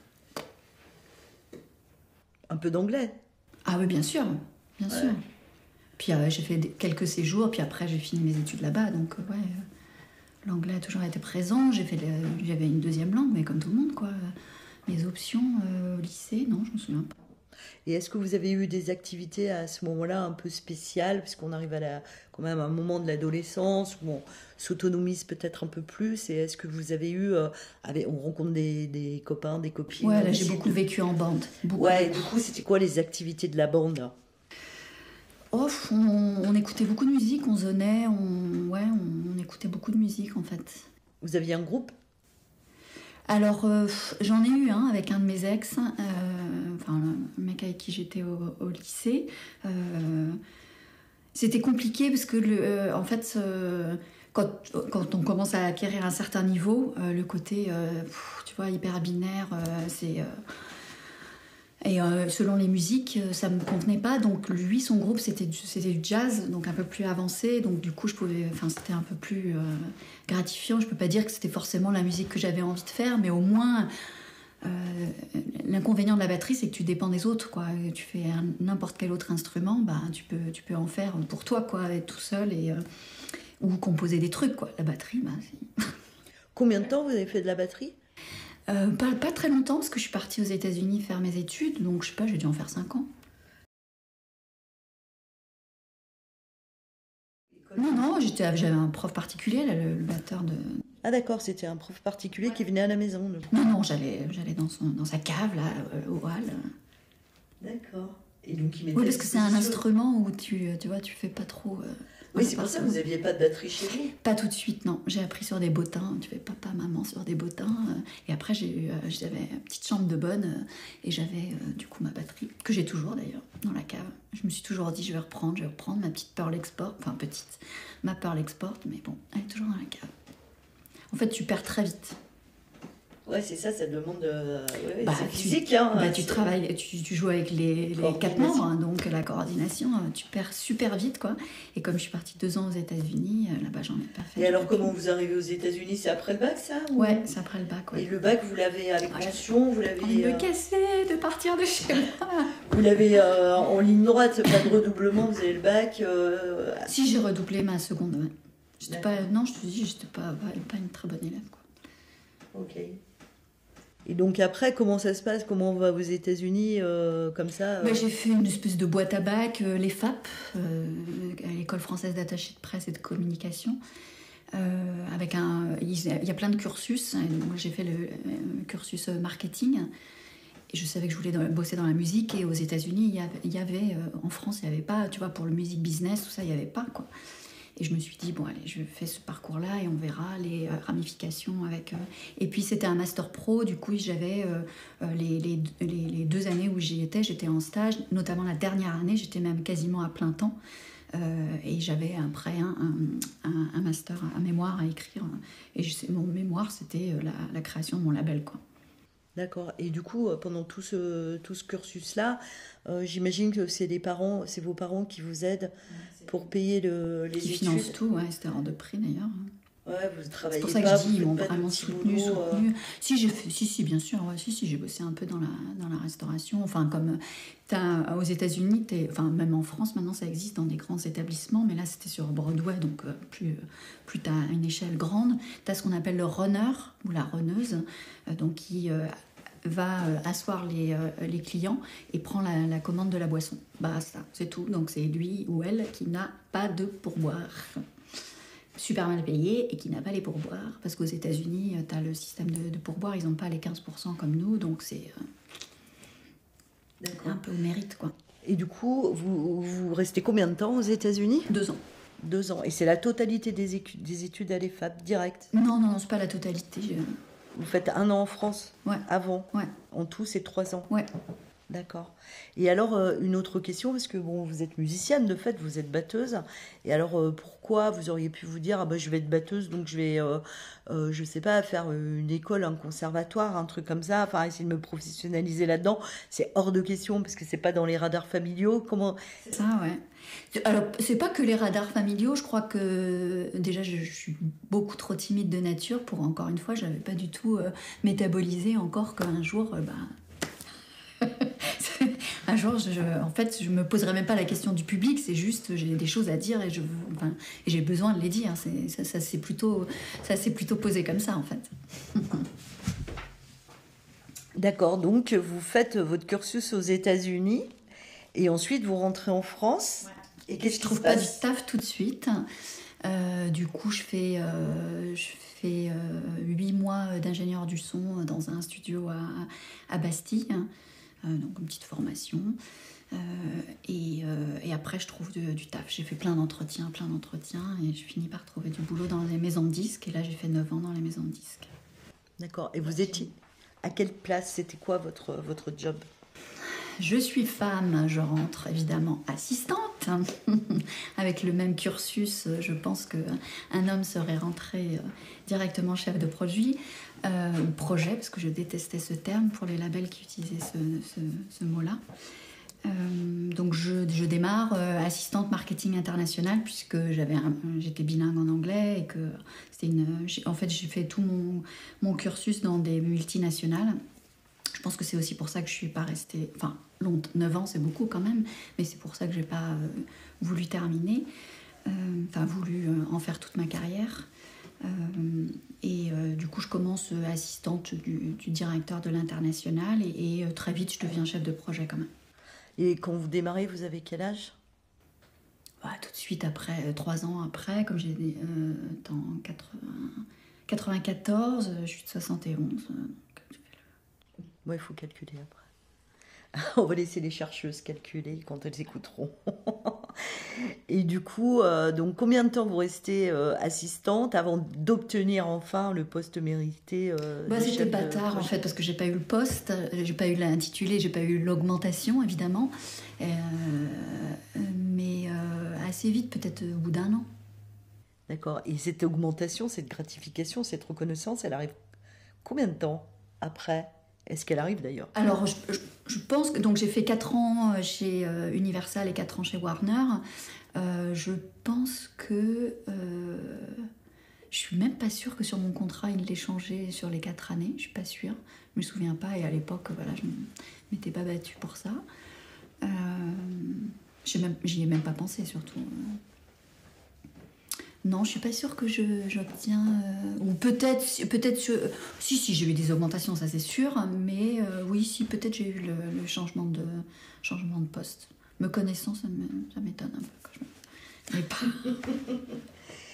Un peu d'anglais? Ah oui, bien sûr, bien ouais. sûr. Puis euh, j'ai fait des, quelques séjours, puis après j'ai fini mes études là-bas, donc euh, ouais, euh, l'anglais a toujours été présent. J'ai fait, le, j'avais une deuxième langue, mais comme tout le monde, quoi. Mes options euh, au lycée, non, je me souviens pas. Et est-ce que vous avez eu des activités à ce moment-là un peu spéciales, puisqu'on arrive à la, quand même à un moment de l'adolescence où on s'autonomise peut-être un peu plus? Et est-ce que vous avez eu, euh, avec, on rencontre des, des copains, des copines? Ouais, là j'ai beaucoup de... vécu en bande. Beaucoup. Ouais, et du coup, c'était quoi les activités de la bande là? Oh, on, on écoutait beaucoup de musique, on zonait, on, ouais, on, on écoutait beaucoup de musique en fait. Vous aviez un groupe? Alors, euh, j'en ai eu un hein, avec un de mes ex, euh, enfin, le mec avec qui j'étais au, au lycée. Euh, c'était compliqué parce que, le, euh, en fait, euh, quand, quand on commence à acquérir un certain niveau, euh, le côté, euh, pff, tu vois, hyper binaire, euh, c'est... Euh, et euh, selon les musiques, ça me convenait pas. Donc lui, son groupe, c'était du, c'était du jazz, donc un peu plus avancé. Donc du coup, je pouvais, enfin, c'était un peu plus euh, gratifiant. Je peux pas dire que c'était forcément la musique que j'avais envie de faire, mais au moins, euh, l'inconvénient de la batterie, c'est que tu dépends des autres, quoi. Tu fais un, n'importe quel autre instrument, bah, tu peux, tu peux en faire pour toi, quoi, être tout seul et euh, ou composer des trucs, quoi. La batterie, bah, c'est... Combien de temps vous avez fait de la batterie? Euh, pas, pas très longtemps, parce que je suis partie aux États-Unis faire mes études, donc je sais pas, j'ai dû en faire cinq ans. Non, non, j'étais, j'avais un prof particulier, là, le, le batteur de... Ah d'accord, c'était un prof particulier ouais. qui venait à la maison. Donc. Non, non, j'allais, j'allais dans, son, dans sa cave, là, au hall. D'accord. Et donc il mettait oui, parce que c'est un instrument où tu, tu vois, tu fais pas trop... Euh, oui, c'est pour ça que vous n'aviez pas de batterie chez vous? Pas tout de suite, non. J'ai appris sur des bottins. Tu fais papa, maman sur des bottins. Et après, j'ai eu, j'avais une petite chambre de bonne et j'avais du coup ma batterie, que j'ai toujours d'ailleurs, dans la cave. Je me suis toujours dit, je vais reprendre, je vais reprendre ma petite Pearl Export. Enfin, petite, ma Pearl Export, mais bon, elle est toujours dans la cave. En fait, tu perds très vite. Ouais, c'est ça, ça demande euh, ouais, bah, c'est tu, physique. Hein, bah, tu travailles, tu, tu joues avec les, les quatre membres, hein, donc la coordination, tu perds super vite, quoi. Et comme je suis partie deux ans aux États-Unis, là-bas, j'en ai pas fait. Et alors, comment vous arrivez aux États-Unis? C'est après le bac, ça ou... Ouais, c'est après le bac, ouais. Et le bac, vous l'avez avec mention, vous l'avez... Il me cassait de partir de chez moi. Vous l'avez euh, en ligne droite, pas de redoublement, vous avez le bac euh... Si, j'ai redoublé ma seconde, ouais. J'étais pas, non, je te dis, j'étais pas, pas une très bonne élève, quoi. Ok. Et donc après, comment ça se passe? Comment on va aux États-Unis euh, comme ça euh... bah, j'ai fait une espèce de boîte à bac, euh, les F A P, euh, à l'École française d'attaché de presse et de communication. Euh, avec un, il y a plein de cursus. Moi, j'ai fait le, le cursus marketing. Et je savais que je voulais dans, bosser dans la musique. Et aux États-Unis, il y avait, il y avait euh, en France, il n'y avait pas, tu vois, pour le music business, tout ça, il n'y avait pas, quoi. Et je me suis dit, bon, allez, je fais ce parcours-là et on verra les euh, ramifications avec... Euh... Et puis, c'était un master pro. Du coup, j'avais euh, les, les, les, les deux années où j'y étais, j'étais en stage. Notamment la dernière année, j'étais même quasiment à plein temps. Euh, et j'avais après un, un, un, un master, un mémoire à écrire. Et je sais, mon mémoire, c'était la, la création de mon label, quoi. D'accord. Et du coup, euh, pendant tout ce, tout ce cursus-là, euh, j'imagine que c'est les parents, c'est vos parents qui vous aident pour payer le, les Qui études. financent tout, ouais, c'était hors de prix d'ailleurs. Ouais, vous C'est travaillez pour ça que pas, je dis, vous ils m'ont faites pas de vraiment petits soutenu, boulots, euh. soutenu. Si, j'ai fait, si, si, bien sûr, ouais, si, si, j'ai bossé un peu dans la, dans la restauration. Enfin, comme t'as, aux États-Unis, t'es, enfin, même en France, maintenant ça existe dans des grands établissements, mais là c'était sur Broadway, donc euh, plus, plus t'as une échelle grande. T'as ce qu'on appelle le runner ou la runneuse, euh, donc qui euh, va euh, asseoir les, euh, les clients et prend la, la commande de la boisson. Bah, ça, c'est tout. Donc c'est lui ou elle qui n'a pas de pourboire. Super mal payé et qui n'a pas les pourboires. Parce qu'aux États-Unis, tu as le système de, de pourboire, ils n'ont pas les quinze pour cent comme nous, donc c'est euh, un peu au mérite, quoi. Et du coup, vous, vous restez combien de temps aux États-Unis? Deux ans. Deux ans. Et c'est la totalité des études, des études à l'E F A P, direct? Non, non, non, c'est pas la totalité. Je... Vous faites un an en France? Ouais. Avant? Ouais. En tout, c'est trois ans? Ouais. D'accord. Et alors, euh, une autre question, parce que bon, vous êtes musicienne, de fait, vous êtes batteuse. Et alors, euh, pourquoi vous auriez pu vous dire, ah bah, je vais être batteuse, donc je vais, euh, euh, je sais pas, faire une école, un conservatoire, un truc comme ça, enfin, essayer de me professionnaliser là-dedans. C'est hors de question, parce que c'est pas dans les radars familiaux. Comment... C'est ça, ouais. Alors, c'est pas que les radars familiaux, je crois que déjà, je, je suis beaucoup trop timide de nature pour, encore une fois, j'avais pas du tout euh, métabolisé encore qu'un jour, euh, bah, un jour, je, en fait, je me poserai même pas la question du public, c'est juste, j'ai des choses à dire et, je, enfin, et j'ai besoin de les dire. C'est, ça, ça, c'est plutôt, ça s'est plutôt posé comme ça, en fait. D'accord, donc vous faites votre cursus aux États-Unis et ensuite vous rentrez en France. Ouais. Et qu'est-ce que je trouve pas du taf tout de suite. Euh, du coup, je fais, euh, je fais euh, huit mois d'ingénieur du son dans un studio à, à Bastille. Euh, donc une petite formation. Euh, et, euh, et après, je trouve du, du taf. J'ai fait plein d'entretiens, plein d'entretiens, et je finis par trouver du boulot dans les maisons de disques. Et là, j'ai fait neuf ans dans les maisons de disques. D'accord. Et vous étiez à quelle place? C'était quoi votre, votre job? Je suis femme, je rentre évidemment assistante. Avec le même cursus, je pense qu'un homme serait rentré directement chef de produit. Euh, projet, parce que je détestais ce terme pour les labels qui utilisaient ce, ce, ce mot-là. Euh, donc je, je démarre euh, assistante marketing international, puisque j'avais un, j'étais bilingue en anglais et que c'était une. En fait, j'ai fait tout mon, mon cursus dans des multinationales. Je pense que c'est aussi pour ça que je suis pas restée. Enfin, long, neuf ans, c'est beaucoup quand même, mais c'est pour ça que j'ai pas euh, voulu terminer. Euh, enfin, voulu euh, en faire toute ma carrière. Euh, et euh, du coup, je commence euh, assistante du, du directeur de l'international et, et euh, très vite, je deviens chef de projet quand même. Et quand vous démarrez, vous avez quel âge? Bah, tout de suite après, euh, trois ans après, comme j'ai euh, en quatre-vingts, quatre-vingt-quatorze, je suis de soixante et onze. Euh, Moi, il faut calculer après. On va laisser les chercheuses calculer quand elles écouteront. Et du coup, euh, donc combien de temps vous restez euh, assistante avant d'obtenir enfin le poste mérité euh, bah, de C'était chef bâtard de en fait, parce que j'ai pas eu le poste, j'ai pas eu l'intitulé, j'ai pas eu l'augmentation évidemment, euh, mais euh, assez vite, peut-être au bout d'un an. D'accord. Et cette augmentation, cette gratification, cette reconnaissance, elle arrive combien de temps après? Est-ce qu'elle arrive d'ailleurs? Alors, je, je, je pense que donc j'ai fait quatre ans chez euh, Universal et quatre ans chez Warner. Euh, je pense que euh, je suis même pas sûre que sur mon contrat il l'ait changé sur les quatre années. Je suis pas sûre. Je me souviens pas et à l'époque, voilà, je m'étais pas battue pour ça. Euh, j'y ai même pas pensé surtout. Non, je suis pas sûre que je, j'obtiens... Euh, ou peut-être... peut-être euh, si, si, j'ai eu des augmentations, ça c'est sûr. Mais euh, oui, si, peut-être j'ai eu le, le changement, de, changement de poste. Me connaissant, ça, me, ça m'étonne un peu. Que je me... Mais pas...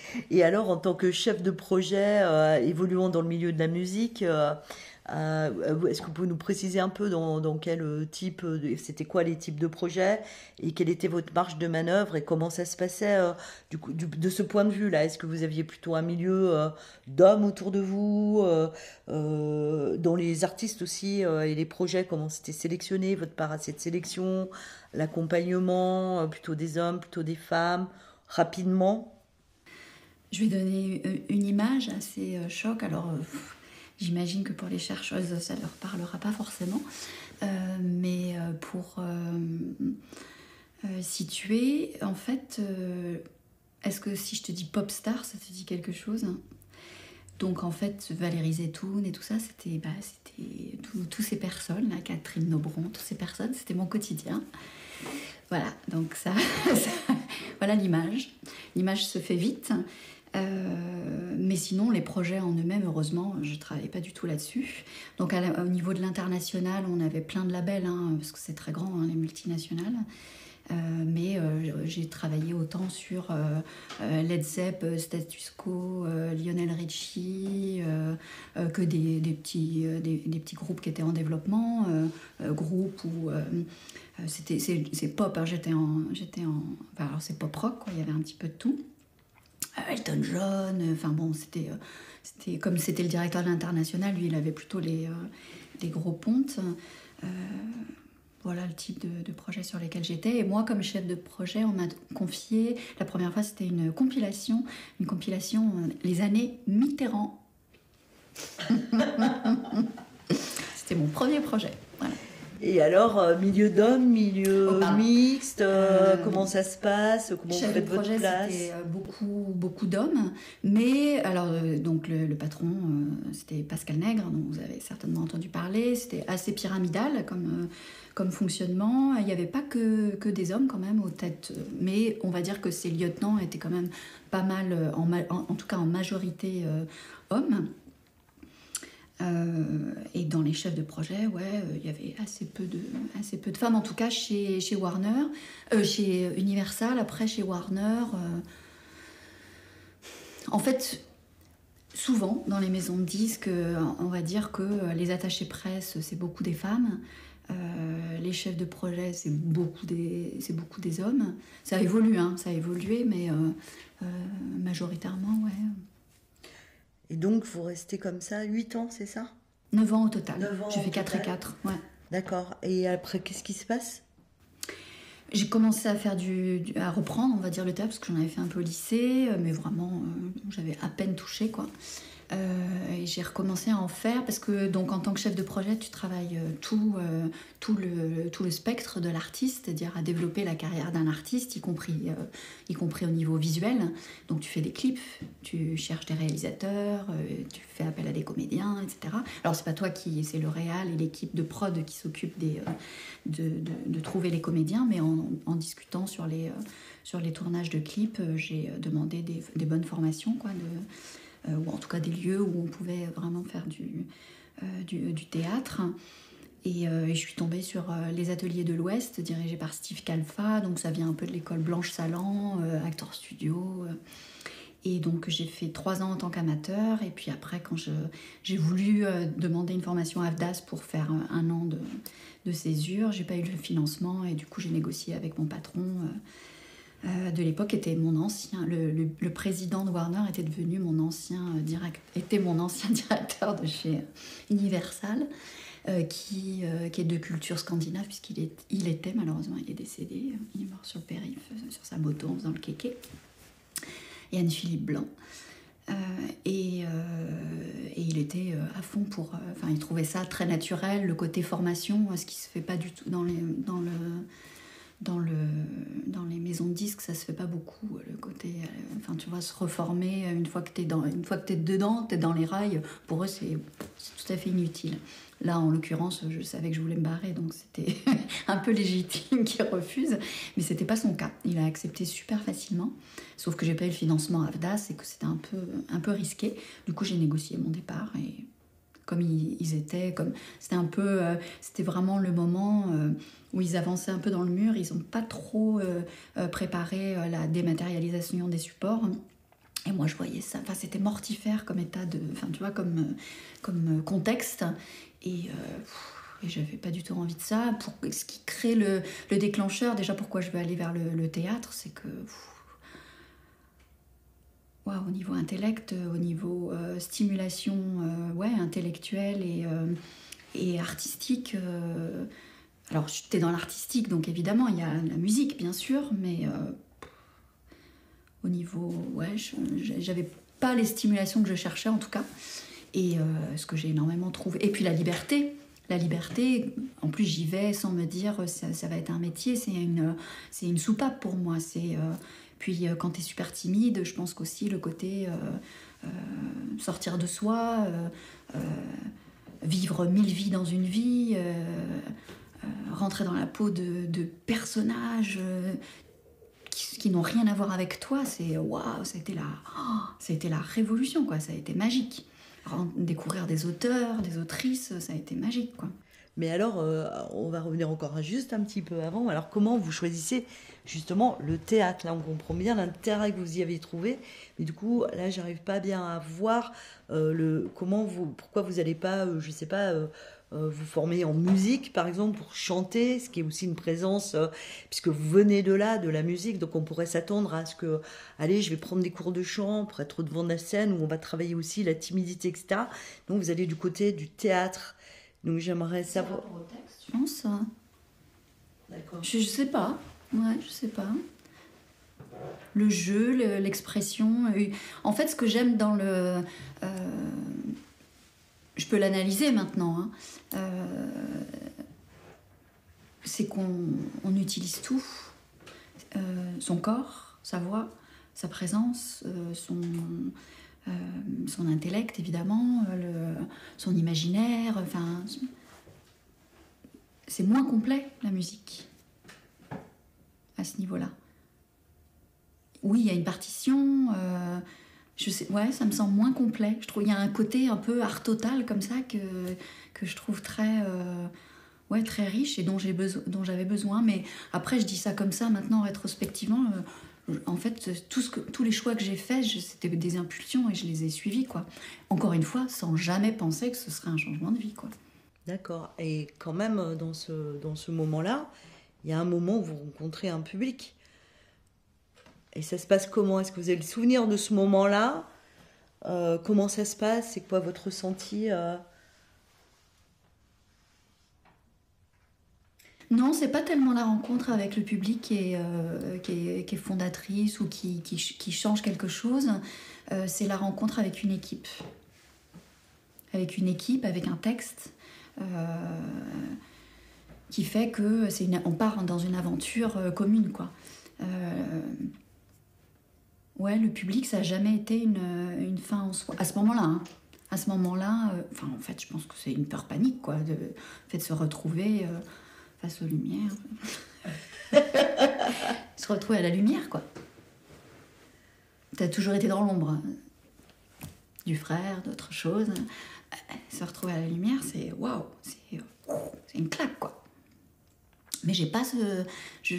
Et alors, en tant que chef de projet euh, évoluant dans le milieu de la musique, euh, euh, est-ce que vous pouvez nous préciser un peu dans, dans quel euh, type, de- c'était quoi les types de projets et quelle était votre marge de manœuvre et comment ça se passait euh, du coup, du- de ce point de vue-là? Est-ce que vous aviez plutôt un milieu euh, d'hommes autour de vous, euh, euh, dans les artistes aussi euh, et les projets, comment c'était sélectionné, votre part à cette sélection, l'accompagnement, euh, plutôt des hommes, plutôt des femmes, rapidement? Je vais donner euh, une image assez euh, choc. Alors, euh, pff, j'imagine que pour les chercheuses, ça ne leur parlera pas forcément. Euh, mais euh, pour euh, euh, situer, en fait, euh, est-ce que si je te dis pop star, ça te dit quelque chose? Donc en fait, Valérie Zetoun et tout ça, c'était bah, c'était tout- toutes ces personnes, là, Catherine Nobron, toutes ces personnes, c'était mon quotidien. Voilà, donc ça, ça- voilà l'image. L'image se fait vite. Euh, mais sinon, les projets en eux-mêmes, heureusement, je ne travaillais pas du tout là-dessus. Donc à la- au niveau de l'international, on avait plein de labels, hein, parce que c'est très grand, hein, les multinationales. Euh, mais euh, j'ai travaillé autant sur euh, euh, Led Zepp, euh, Status Quo, euh, Lionel Richie, euh, euh, que des, des petits, euh, des, des petits groupes qui étaient en développement, euh, euh, groupes où euh, euh, c'était c'est c'est pop, hein, j'étais en j'étais en enfin, alors c'est pop rock quoi, il y avait un petit peu de tout. Euh, Elton John, euh, enfin bon, c'était euh, c'était comme c'était le directeur de l'international, lui il avait plutôt les euh, les gros pontes. Euh, voilà le type de, de projet sur lesquels j'étais. Et moi, comme chef de projet, on m'a confié, la première fois, c'était une compilation, une compilation euh, les années Mitterrand. C'était mon premier projet. Voilà. Et alors, euh, milieu d'hommes, Oh, milieu pardon. mixte, euh, Euh, comment ça se passe? Comment vous Chef de faites votre projet, c'était place? euh, beaucoup, beaucoup d'hommes. Mais, alors, euh, donc le, le patron, euh, c'était Pascal Nègre, dont vous avez certainement entendu parler. C'était assez pyramidal comme, euh, comme fonctionnement. Il n'y avait pas que, que des hommes, quand même, aux têtes. Mais on va dire que ces lieutenants étaient quand même pas mal, euh, en, ma- en, en tout cas en majorité, euh, hommes. Euh, et dans les chefs de projet, ouais, euh, il y avait assez peu de, assez peu de femmes, en tout cas chez, chez Warner, euh, chez Universal, après chez Warner. euh, en fait, souvent dans les maisons de disques, euh, on va dire que les attachés presse, c'est beaucoup des femmes. Euh, les chefs de projet, c'est beaucoup des, c'est beaucoup des hommes. Ça évolue, hein, ça a évolué, mais euh, euh, majoritairement, ouais. Et donc, vous restez comme ça huit ans, c'est ça? neuf ans au total. Neuf ans J'ai au fait quatre et total. quatre, ouais. D'accord. Et après, qu'est-ce qui se passe? J'ai commencé à faire du, du- à reprendre, on va dire le théâtre, parce que j'en avais fait un peu au lycée, euh, mais vraiment, euh, j'avais à peine touché, quoi. Euh, et j'ai recommencé à en faire parce que donc en tant que chef de projet, tu travailles euh, tout, euh, tout, le, tout le spectre de l'artiste, c'est-à-dire à développer la carrière d'un artiste, y compris, euh, y compris au niveau visuel. Donc tu fais des clips, tu cherches des réalisateurs, euh, tu fais appel à des comédiens, et cetera. Alors c'est pas toi qui, c'est le réal et l'équipe de prod qui s'occupe des, euh, de, de, de trouver les comédiens, mais en, en discutant sur les, euh, sur les tournages de clips, euh, j'ai demandé des, des bonnes formations, quoi, de euh, ou en tout cas des lieux où on pouvait vraiment faire du, euh, du, du théâtre. Et, euh, et je suis tombée sur euh, les ateliers de l'Ouest, dirigés par Steve Calfa, donc ça vient un peu de l'école Blanche Salan, euh, Actor Studio. Euh, et donc j'ai fait trois ans en tant qu'amateur, et puis après quand je, j'ai voulu euh, demander une formation A F D A S pour faire un, un an de, de césure, j'ai pas eu le financement, et du coup j'ai négocié avec mon patron. Euh, euh, de l'époque était mon ancien, le, le, le président de Warner était devenu mon ancien euh, direct, était mon ancien directeur de chez Universal, euh, qui, euh, qui est de culture scandinave puisqu'il est, il était malheureusement, il est décédé, il est mort sur le périph, euh, sur sa moto en faisant le kéké. Et Anne-Philippe Blanc. Euh, et, euh, et il était euh, à fond pour, euh, enfin il trouvait ça très naturel, le côté formation, ce qui se fait pas du tout dans les, dans le Dans, le, dans les maisons de disques, ça se fait pas beaucoup, le côté, euh, enfin tu vois, se reformer une fois que t'es dans, une fois que t'es dedans, t'es dans les rails. Pour eux, c'est, c'est tout à fait inutile. Là, en l'occurrence, je savais que je voulais me barrer, donc c'était un peu légitime qu'il refuse, mais c'était pas son cas. Il a accepté super facilement, sauf que j'ai pas eu le financement A F D A S et que c'était un peu, un peu risqué. Du coup, j'ai négocié mon départ et comme ils, ils étaient, comme c'était un peu, euh, c'était vraiment le moment euh, où ils avançaient un peu dans le mur. Ils n'ont pas trop euh, euh, préparé euh, la dématérialisation des supports. Et moi, je voyais ça. Enfin, c'était mortifère comme état de... Enfin, tu vois, comme, comme contexte. Et, euh, et j'avais pas du tout envie de ça. Pour, ce qui crée le, le déclencheur, déjà, pourquoi je veux aller vers le, le théâtre, c'est que... Wow, au niveau intellect, au niveau euh, stimulation euh, ouais, intellectuelle et, euh, et artistique... Euh, alors, j'étais dans l'artistique, donc évidemment, il y a la musique, bien sûr, mais... Euh, au niveau, ouais, j'avais pas les stimulations que je cherchais en tout cas, et euh, ce que j'ai énormément trouvé. Et puis la liberté, la liberté, en plus j'y vais sans me dire ça, ça va être un métier, c'est une, c'est une soupape pour moi. C'est, euh, puis euh, quand tu es super timide, je pense qu'aussi le côté euh, euh, sortir de soi, euh, euh, vivre mille vies dans une vie, euh, euh, rentrer dans la peau de, de personnages... Euh, qui, qui n'ont rien à voir avec toi, c'est waouh, ça a été la, oh, ça a été la révolution, quoi. Ça a été magique. Alors, découvrir des auteurs, des autrices, ça a été magique, quoi. Mais alors, euh, on va revenir encore juste un petit peu avant. Alors, comment vous choisissez justement le théâtre? Là, on comprend bien l'intérêt que vous y avez trouvé. Mais du coup, là, j'arrive pas bien à voir euh, le, comment vous, pourquoi vous n'allez pas, euh, je sais pas, euh, euh, vous former en musique, par exemple, pour chanter, ce qui est aussi une présence, euh, puisque vous venez de là, de la musique. Donc, on pourrait s'attendre à ce que, allez, je vais prendre des cours de chant pour être devant la scène, où on va travailler aussi la timidité, et cetera. Donc, vous allez du côté du théâtre. Donc j'aimerais savoir. Par rapport au texte, je pense. D'accord. Je, je sais pas. Ouais, je sais pas. Le jeu, le, l'expression. En fait, ce que j'aime dans le. Euh, je peux l'analyser maintenant. Hein, euh, c'est qu'on on utilise tout. Euh, son corps, sa voix, sa présence, euh, son. Euh, son intellect évidemment, le, son imaginaire, enfin, c'est moins complet la musique à ce niveau-là. Oui, il y a une partition, euh, je sais, ouais, ça me semble moins complet. Je trouve il y a un côté un peu art total comme ça que, que je trouve très, euh, ouais, très riche et dont, j'ai beso- dont j'avais besoin. Mais après, je dis ça comme ça maintenant rétrospectivement. Euh, En fait, tout ce que, tous les choix que j'ai faits, je, c'était des impulsions et je les ai suivis, quoi. Encore une fois, sans jamais penser que ce serait un changement de vie, quoi. D'accord. Et quand même, dans ce, dans ce moment-là, il y a un moment où vous rencontrez un public. Et ça se passe comment? Est-ce que vous avez le souvenir de ce moment-là? Euh, comment ça se passe? C'est quoi votre ressenti euh Non, c'est pas tellement la rencontre avec le public qui est, euh, qui est, qui est fondatrice ou qui, qui, qui change quelque chose. Euh, c'est la rencontre avec une équipe. Avec une équipe, avec un texte. Euh, qui fait que c'est une, on part dans une aventure euh, commune, quoi. Euh, ouais, le public, ça n'a jamais été une, une fin en soi. À ce moment-là, hein. À ce moment-là, euh, enfin, en fait, je pense que c'est une peur panique, quoi, de, le fait de se retrouver euh, face aux lumières. Se retrouver à la lumière, quoi. T'as toujours été dans l'ombre. Du frère, d'autres choses. Se retrouver à la lumière, c'est waouh, c'est, c'est une claque, quoi. Mais j'ai pas ce... Je...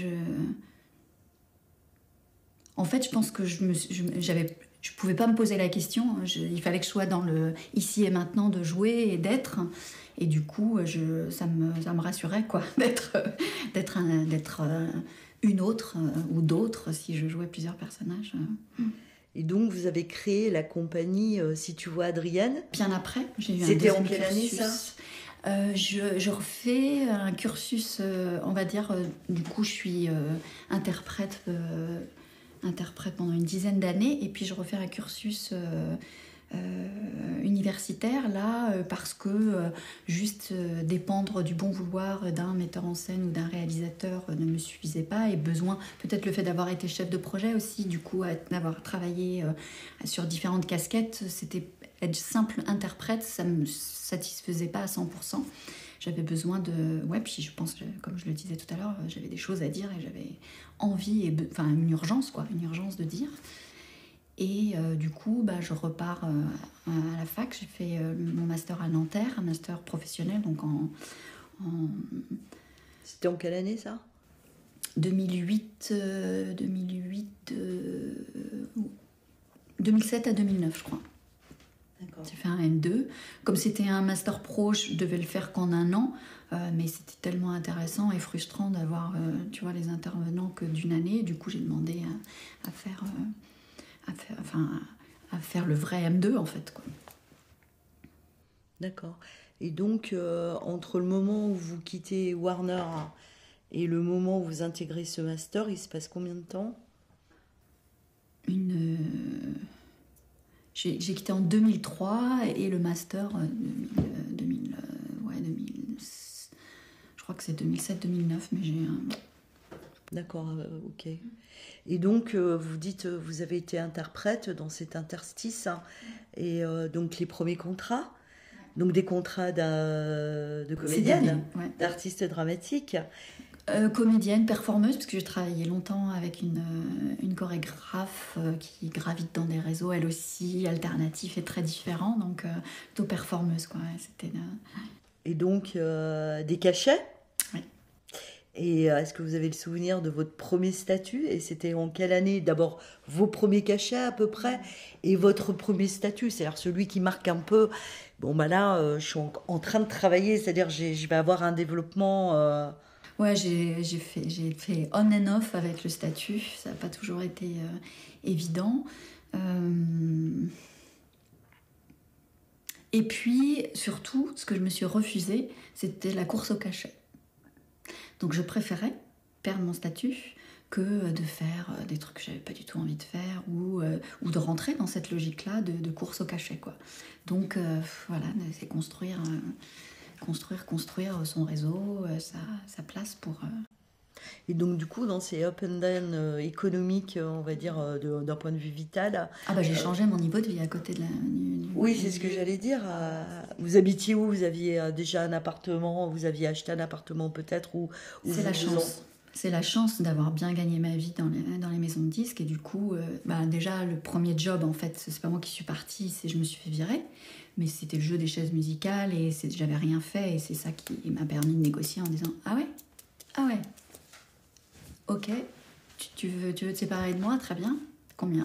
En fait, je pense que je me, je, j'avais, je pouvais pas me poser la question. Je, il fallait que je sois dans le ici et maintenant de jouer et d'être. Et du coup, je, ça, me, ça me rassurait, quoi, d'être, d'être, un, d'être une autre ou d'autres si je jouais plusieurs personnages. Et donc, vous avez créé la compagnie euh, Si tu vois Adrienne. Bien après, j'ai eu un C'était en deuxième quelle année, cursus. ça Euh, je, je refais un cursus, euh, on va dire, euh, du coup je suis euh, interprète, euh, interprète pendant une dizaine d'années et puis je refais un cursus euh, euh, universitaire là euh, parce que euh, juste euh, dépendre du bon vouloir d'un metteur en scène ou d'un réalisateur euh, ne me suffisait pas et besoin, peut-être le fait d'avoir été chef de projet aussi, du coup à- d'avoir travaillé euh, sur différentes casquettes, c'était être simple interprète, ça me satisfaisait pas à cent pour cent. J'avais besoin de... Ouais, puis je pense, que, comme je le disais tout à l'heure, j'avais des choses à dire et j'avais envie, et be... enfin une urgence, quoi, une urgence de dire. Et euh, du coup, bah, je repars euh, à la fac, j'ai fait euh, mon master à Nanterre, un master professionnel, donc en... en... C'était en quelle année, ça deux mille huit, euh, deux mille huit, euh, deux mille sept à deux mille neuf, je crois. D'accord. J'ai fait un M deux. Comme c'était un master pro, je devais le faire qu'en un an. Euh, mais c'était tellement intéressant et frustrant d'avoir, euh, tu vois, les intervenants que d'une année. Du coup, j'ai demandé à, à faire, euh, à faire, enfin, à faire le vrai M deux, en fait, quoi. D'accord. Et donc, euh, entre le moment où vous quittez Warner et le moment où vous intégrez ce master, il se passe combien de temps? Une, euh, j'ai, j'ai quitté en deux mille trois et le master, euh, deux mille, deux mille, euh, ouais, deux mille, je crois que c'est deux mille sept deux mille neuf, mais j'ai un... D'accord, euh, ok. Et donc, euh, vous dites, euh, vous avez été interprète dans cet interstice, hein, et euh, donc les premiers contrats, donc des contrats d'a- de C'est des- comédienne, ouais. d'artiste dramatique. Euh, comédienne, performeuse, parce que j'ai travaillé longtemps avec une, euh, une chorégraphe euh, qui gravite dans des réseaux, elle aussi, alternatifs et très différents, donc euh, plutôt performeuse, quoi. Ouais, c'était, euh, Et donc, euh, des cachets. ouais. Et euh, est-ce que vous avez le souvenir de votre premier statut? Et c'était en quelle année? D'abord, vos premiers cachets à peu près, et votre premier statut, c'est-à-dire celui qui marque un peu. Bon, bah là, euh, je suis en, en train de travailler, c'est-à-dire j'ai- je vais avoir un développement. euh, Ouais, j'ai, j'ai fait, j'ai fait on and off avec le statut, ça n'a pas toujours été euh, évident. Euh, Et puis, surtout, ce que je me suis refusée, c'était la course au cachet. Donc je préférais perdre mon statut que de faire euh, des trucs que j'avais pas du tout envie de faire ou, euh, ou de rentrer dans cette logique-là de, de course au cachet, quoi. Donc euh, voilà, c'est construire, euh, construire, construire son réseau, euh, sa, sa place pour... euh, Et donc, du coup, dans ces up and down euh, économiques, euh, on va dire, euh, de- d'un point de vue vital, Ah bah j'ai euh, changé mon niveau de vie à côté de la... du- du- oui, c'est ce que j'allais dire. euh, vous habitiez où? Vous aviez euh, déjà un appartement? Vous aviez acheté un appartement peut-être? Ou, ou C'est la vous vous en- chance. C'est la chance d'avoir bien gagné ma vie dans les, dans les maisons de disques. Et du coup, euh, bah déjà, le premier job, en fait, c'est pas moi qui suis partie, c'est je me suis fait virer. Mais c'était le jeu des chaises musicales et c'est- j'avais rien fait. Et c'est ça qui m'a permis de négocier en disant ah ouais, ah ouais, ok, tu, tu veux, tu veux te séparer de moi? Très bien. Combien?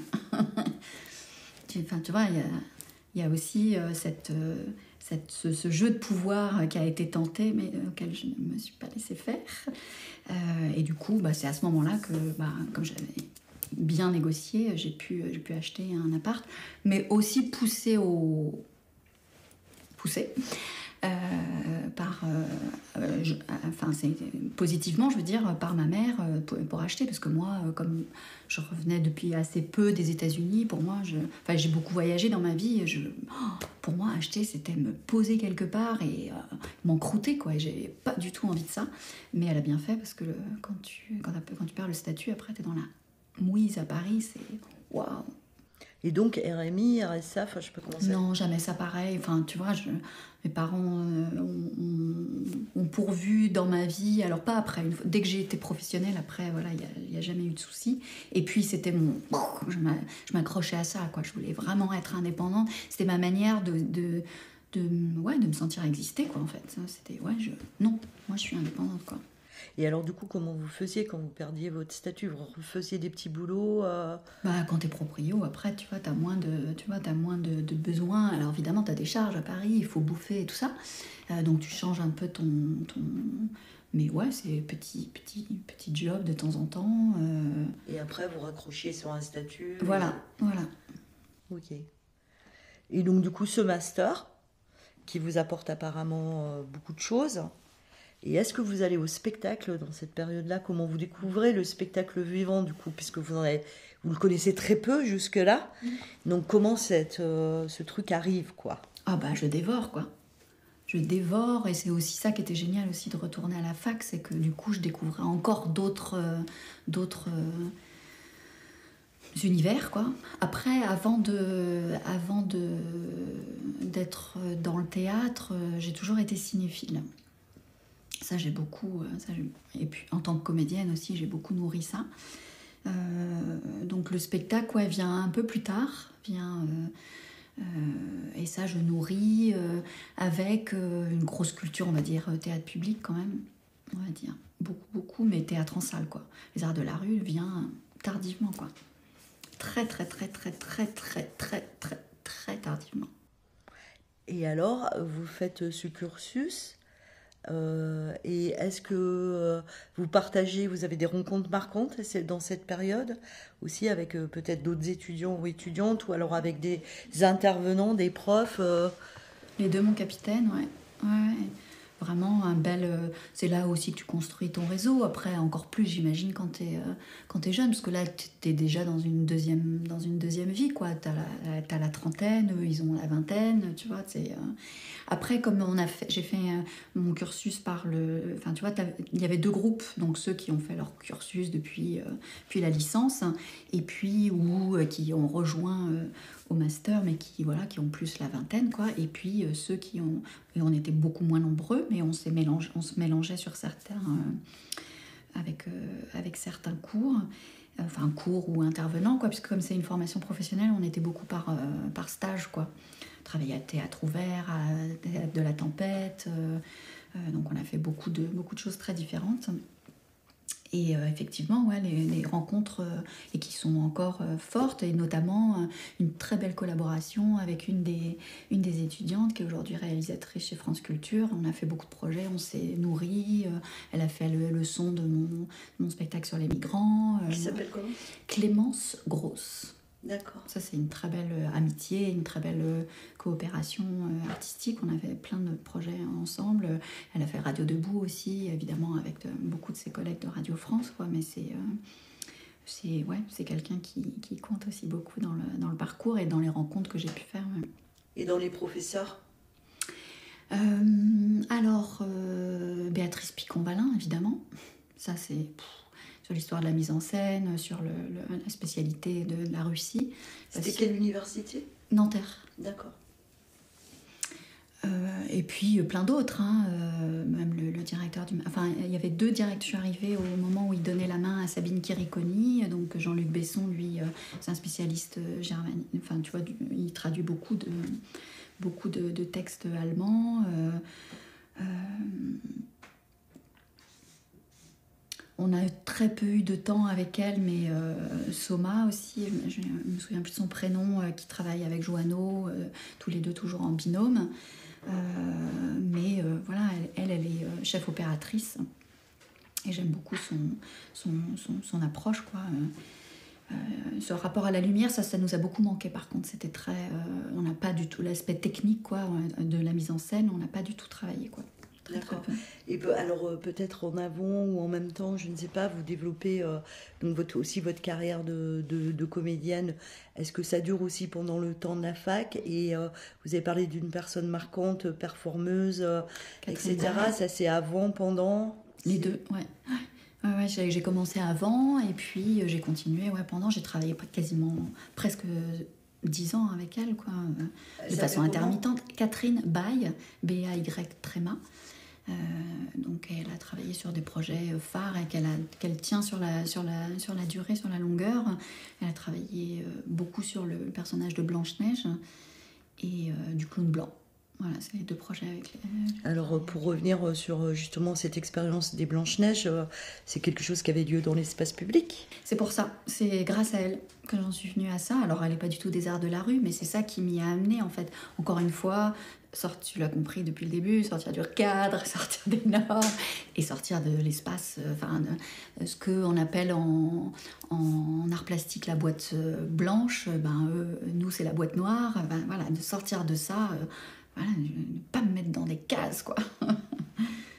Tu, enfin, tu vois, il y a, il y a aussi euh, cette, euh, cette, ce, ce jeu de pouvoir qui a été tenté, mais euh, auquel je ne me suis pas laissée faire. Euh, et du coup, bah, c'est à ce moment-là que, bah, comme j'avais bien négocié, j'ai pu, j'ai pu acheter un appart, mais aussi poussé au... poussé euh, par... euh, euh, je- enfin, c'est positivement, je veux dire, par ma mère euh, pour, pour acheter, parce que moi, euh, comme je revenais depuis assez peu des États-Unis, pour moi, je, enfin, j'ai beaucoup voyagé dans ma vie, je, oh, pour moi, acheter, c'était me poser quelque part et euh, m'encrouter, quoi. Et j'ai pas du tout envie de ça, mais elle a bien fait, parce que le- quand, tu, quand, t'as- quand tu perds le statut, après, t'es dans la mouise à Paris, c'est waouh. Et donc, R M I, R S A, enfin, je sais pas comment ça. Non, jamais ça pareil. Enfin, tu vois, je, mes parents euh, ont, ont- ont pourvu dans ma vie. Alors pas après. Une fois- dès que j'ai été professionnelle, après, voilà, il n'y a, il y a jamais eu de souci. Et puis c'était mon, je m'a- je m'accrochais à ça, quoi. Je voulais vraiment être indépendante. C'était ma manière de, de, de, ouais, de me sentir exister, quoi. En fait, ça, c'était, ouais, je, non, moi je suis indépendante, quoi. Et alors, du coup, comment vous faisiez quand vous perdiez votre statut? Vous refaisiez des petits boulots euh, Bah, quand t'es proprio, après, tu vois, t'as moins de, tu vois, t'as moins de, de besoins. Alors évidemment, t'as des charges à Paris, il faut bouffer et tout ça. Euh, donc tu changes un peu ton, ton... Mais ouais, c'est petit, petit, petit job de temps en temps. euh, Et après, vous raccrochiez sur un statut. Voilà, voilà. Ok. Et donc, du coup, ce master, qui vous apporte apparemment euh, beaucoup de choses. Et est-ce que vous allez au spectacle dans cette période-là? Comment vous découvrez le spectacle vivant, du coup, puisque vous, en avez, vous le connaissez très peu jusque-là. Donc, comment cette, euh, ce truc arrive, quoi? Ah bah je dévore, quoi. Je dévore, et c'est aussi ça qui était génial aussi de retourner à la fac, c'est que du coup je découvrais encore d'autres euh, d'autres euh, univers, quoi. Après, avant de avant de d'être dans le théâtre, euh, j'ai toujours été cinéphile. Ça j'ai beaucoup euh, ça, j'ai- et puis en tant que comédienne aussi, j'ai beaucoup nourri ça. Euh, donc le spectacle, ouais, vient un peu plus tard, vient euh, euh, et ça je nourris euh, avec euh, une grosse culture, on va dire, euh, théâtre public quand même, on va dire beaucoup beaucoup, mais théâtre en salle, quoi. Les arts de la rue vient tardivement, quoi. très très très très très très très très très tardivement. Et alors, vous faites ce cursus euh, et est-ce que euh, vous partagez, vous avez des rencontres marquantes dans cette période aussi avec euh, peut-être d'autres étudiants ou étudiantes ou alors avec des intervenants, des profs euh... Les deux, mon capitaine, ouais. Ouais, vraiment un bel... Euh, c'est là aussi que tu construis ton réseau. Après, encore plus, j'imagine, quand t'es euh, quand t'es jeune, parce que là, t'es déjà dans une deuxième, dans une deuxième vie, quoi. T'as la, t'as la trentaine, eux, ils ont la vingtaine, tu vois. C'est, euh... Après, comme on a fait, j'ai fait euh, mon cursus par le... Enfin, tu vois, il y avait deux groupes, donc ceux qui ont fait leur cursus depuis, euh, puis la licence, et puis ou euh, qui ont rejoint... Euh, au master, mais qui, voilà, qui ont plus la vingtaine, quoi. Et puis euh, ceux qui ont... Et on était beaucoup moins nombreux, mais on, s'est mélange, on se mélangeait sur certains... Euh, avec, euh, avec certains cours, euh, enfin cours ou intervenants, quoi, puisque comme c'est une formation professionnelle, on était beaucoup par, euh, par stage, quoi. Travailler à théâtre ouvert, à théâtre de la tempête, euh, euh, donc on a fait beaucoup de, beaucoup de choses très différentes. Et euh, effectivement, ouais, les, les rencontres, euh, et qui sont encore euh, fortes, et notamment euh, une très belle collaboration avec une des, une des étudiantes qui est aujourd'hui réalisatrice chez France Culture. On a fait beaucoup de projets, on s'est nourris. Euh, elle a fait le, le son de mon, mon spectacle sur les migrants. Euh, qui s'appelle comment ? Clémence Grosse. D'accord. Ça, c'est une très belle amitié, une très belle coopération artistique. On avait plein de projets ensemble. Elle a fait Radio Debout aussi, évidemment, avec de, beaucoup de ses collègues de Radio France, quoi. Mais c'est, euh, c'est, ouais, c'est quelqu'un qui, qui compte aussi beaucoup dans le, dans le parcours et dans les rencontres que j'ai pu faire. Ouais. Et dans les professeurs ? euh, Alors, euh, Béatrice Picon-Valin, évidemment. Ça, c'est... Pff, sur l'histoire de la mise en scène, sur le, le, la spécialité de la Russie. C'était Parce... quelle université ? Nanterre. D'accord. Euh, et puis plein d'autres, hein, euh, même le, le directeur du... Enfin, il y avait deux directeurs, je suis arrivée au moment où il donnait la main à Sabine Kirikoni, donc Jean-Luc Besson, lui, euh, c'est un spécialiste germanique, enfin, tu vois, du, il traduit beaucoup de, beaucoup de, de textes allemands. Euh, euh, On a très peu eu de temps avec elle, mais euh, Soma aussi, je ne me souviens plus de son prénom, euh, qui travaille avec Joanneau, euh, tous les deux toujours en binôme. Euh, mais euh, voilà, elle, elle, elle est euh, chef opératrice. Et j'aime beaucoup son, son, son, son approche, quoi. Euh, ce rapport à la lumière, ça, ça nous a beaucoup manqué, par contre. C'était très... Euh, on n'a pas du tout l'aspect technique, quoi, de la mise en scène, on n'a pas du tout travaillé, quoi. Très, D'accord. très et peu, alors euh, peut-être en avant ou en même temps, je ne sais pas, vous développez euh, donc votre, aussi votre carrière de, de, de comédienne. Est-ce que ça dure aussi pendant le temps de la fac ? Et euh, vous avez parlé d'une personne marquante, performeuse, euh, et cetera. Ça c'est avant, pendant ? Les deux, ouais. Ouais, ouais, j'ai, j'ai commencé avant et puis j'ai continué ouais, pendant. J'ai travaillé quasiment presque dix ans avec elle, quoi, de ça façon intermittente. Catherine Baye, B A Y tréma. Euh, donc elle a travaillé sur des projets phares et qu'elle, a, qu'elle tient sur la, sur, la, sur la durée, sur la longueur. Elle a travaillé beaucoup sur le personnage de Blanche-Neige et euh, du clown blanc. Voilà, c'est les deux projets avec les... Alors, pour revenir sur justement cette expérience des Blanches-Neiges, c'est quelque chose qui avait lieu dans l'espace public ? C'est pour ça, c'est grâce à elle que j'en suis venue à ça. Alors, elle n'est pas du tout des arts de la rue, mais c'est ça qui m'y a amenée, en fait. Encore une fois, sortir, tu l'as compris depuis le début, sortir du cadre, sortir des normes et sortir de l'espace, enfin, de, ce qu'on appelle en, en art plastique la boîte blanche, ben, eux, nous, c'est la boîte noire. Ben, voilà, de sortir de ça... Voilà, ne pas me mettre dans des cases, quoi.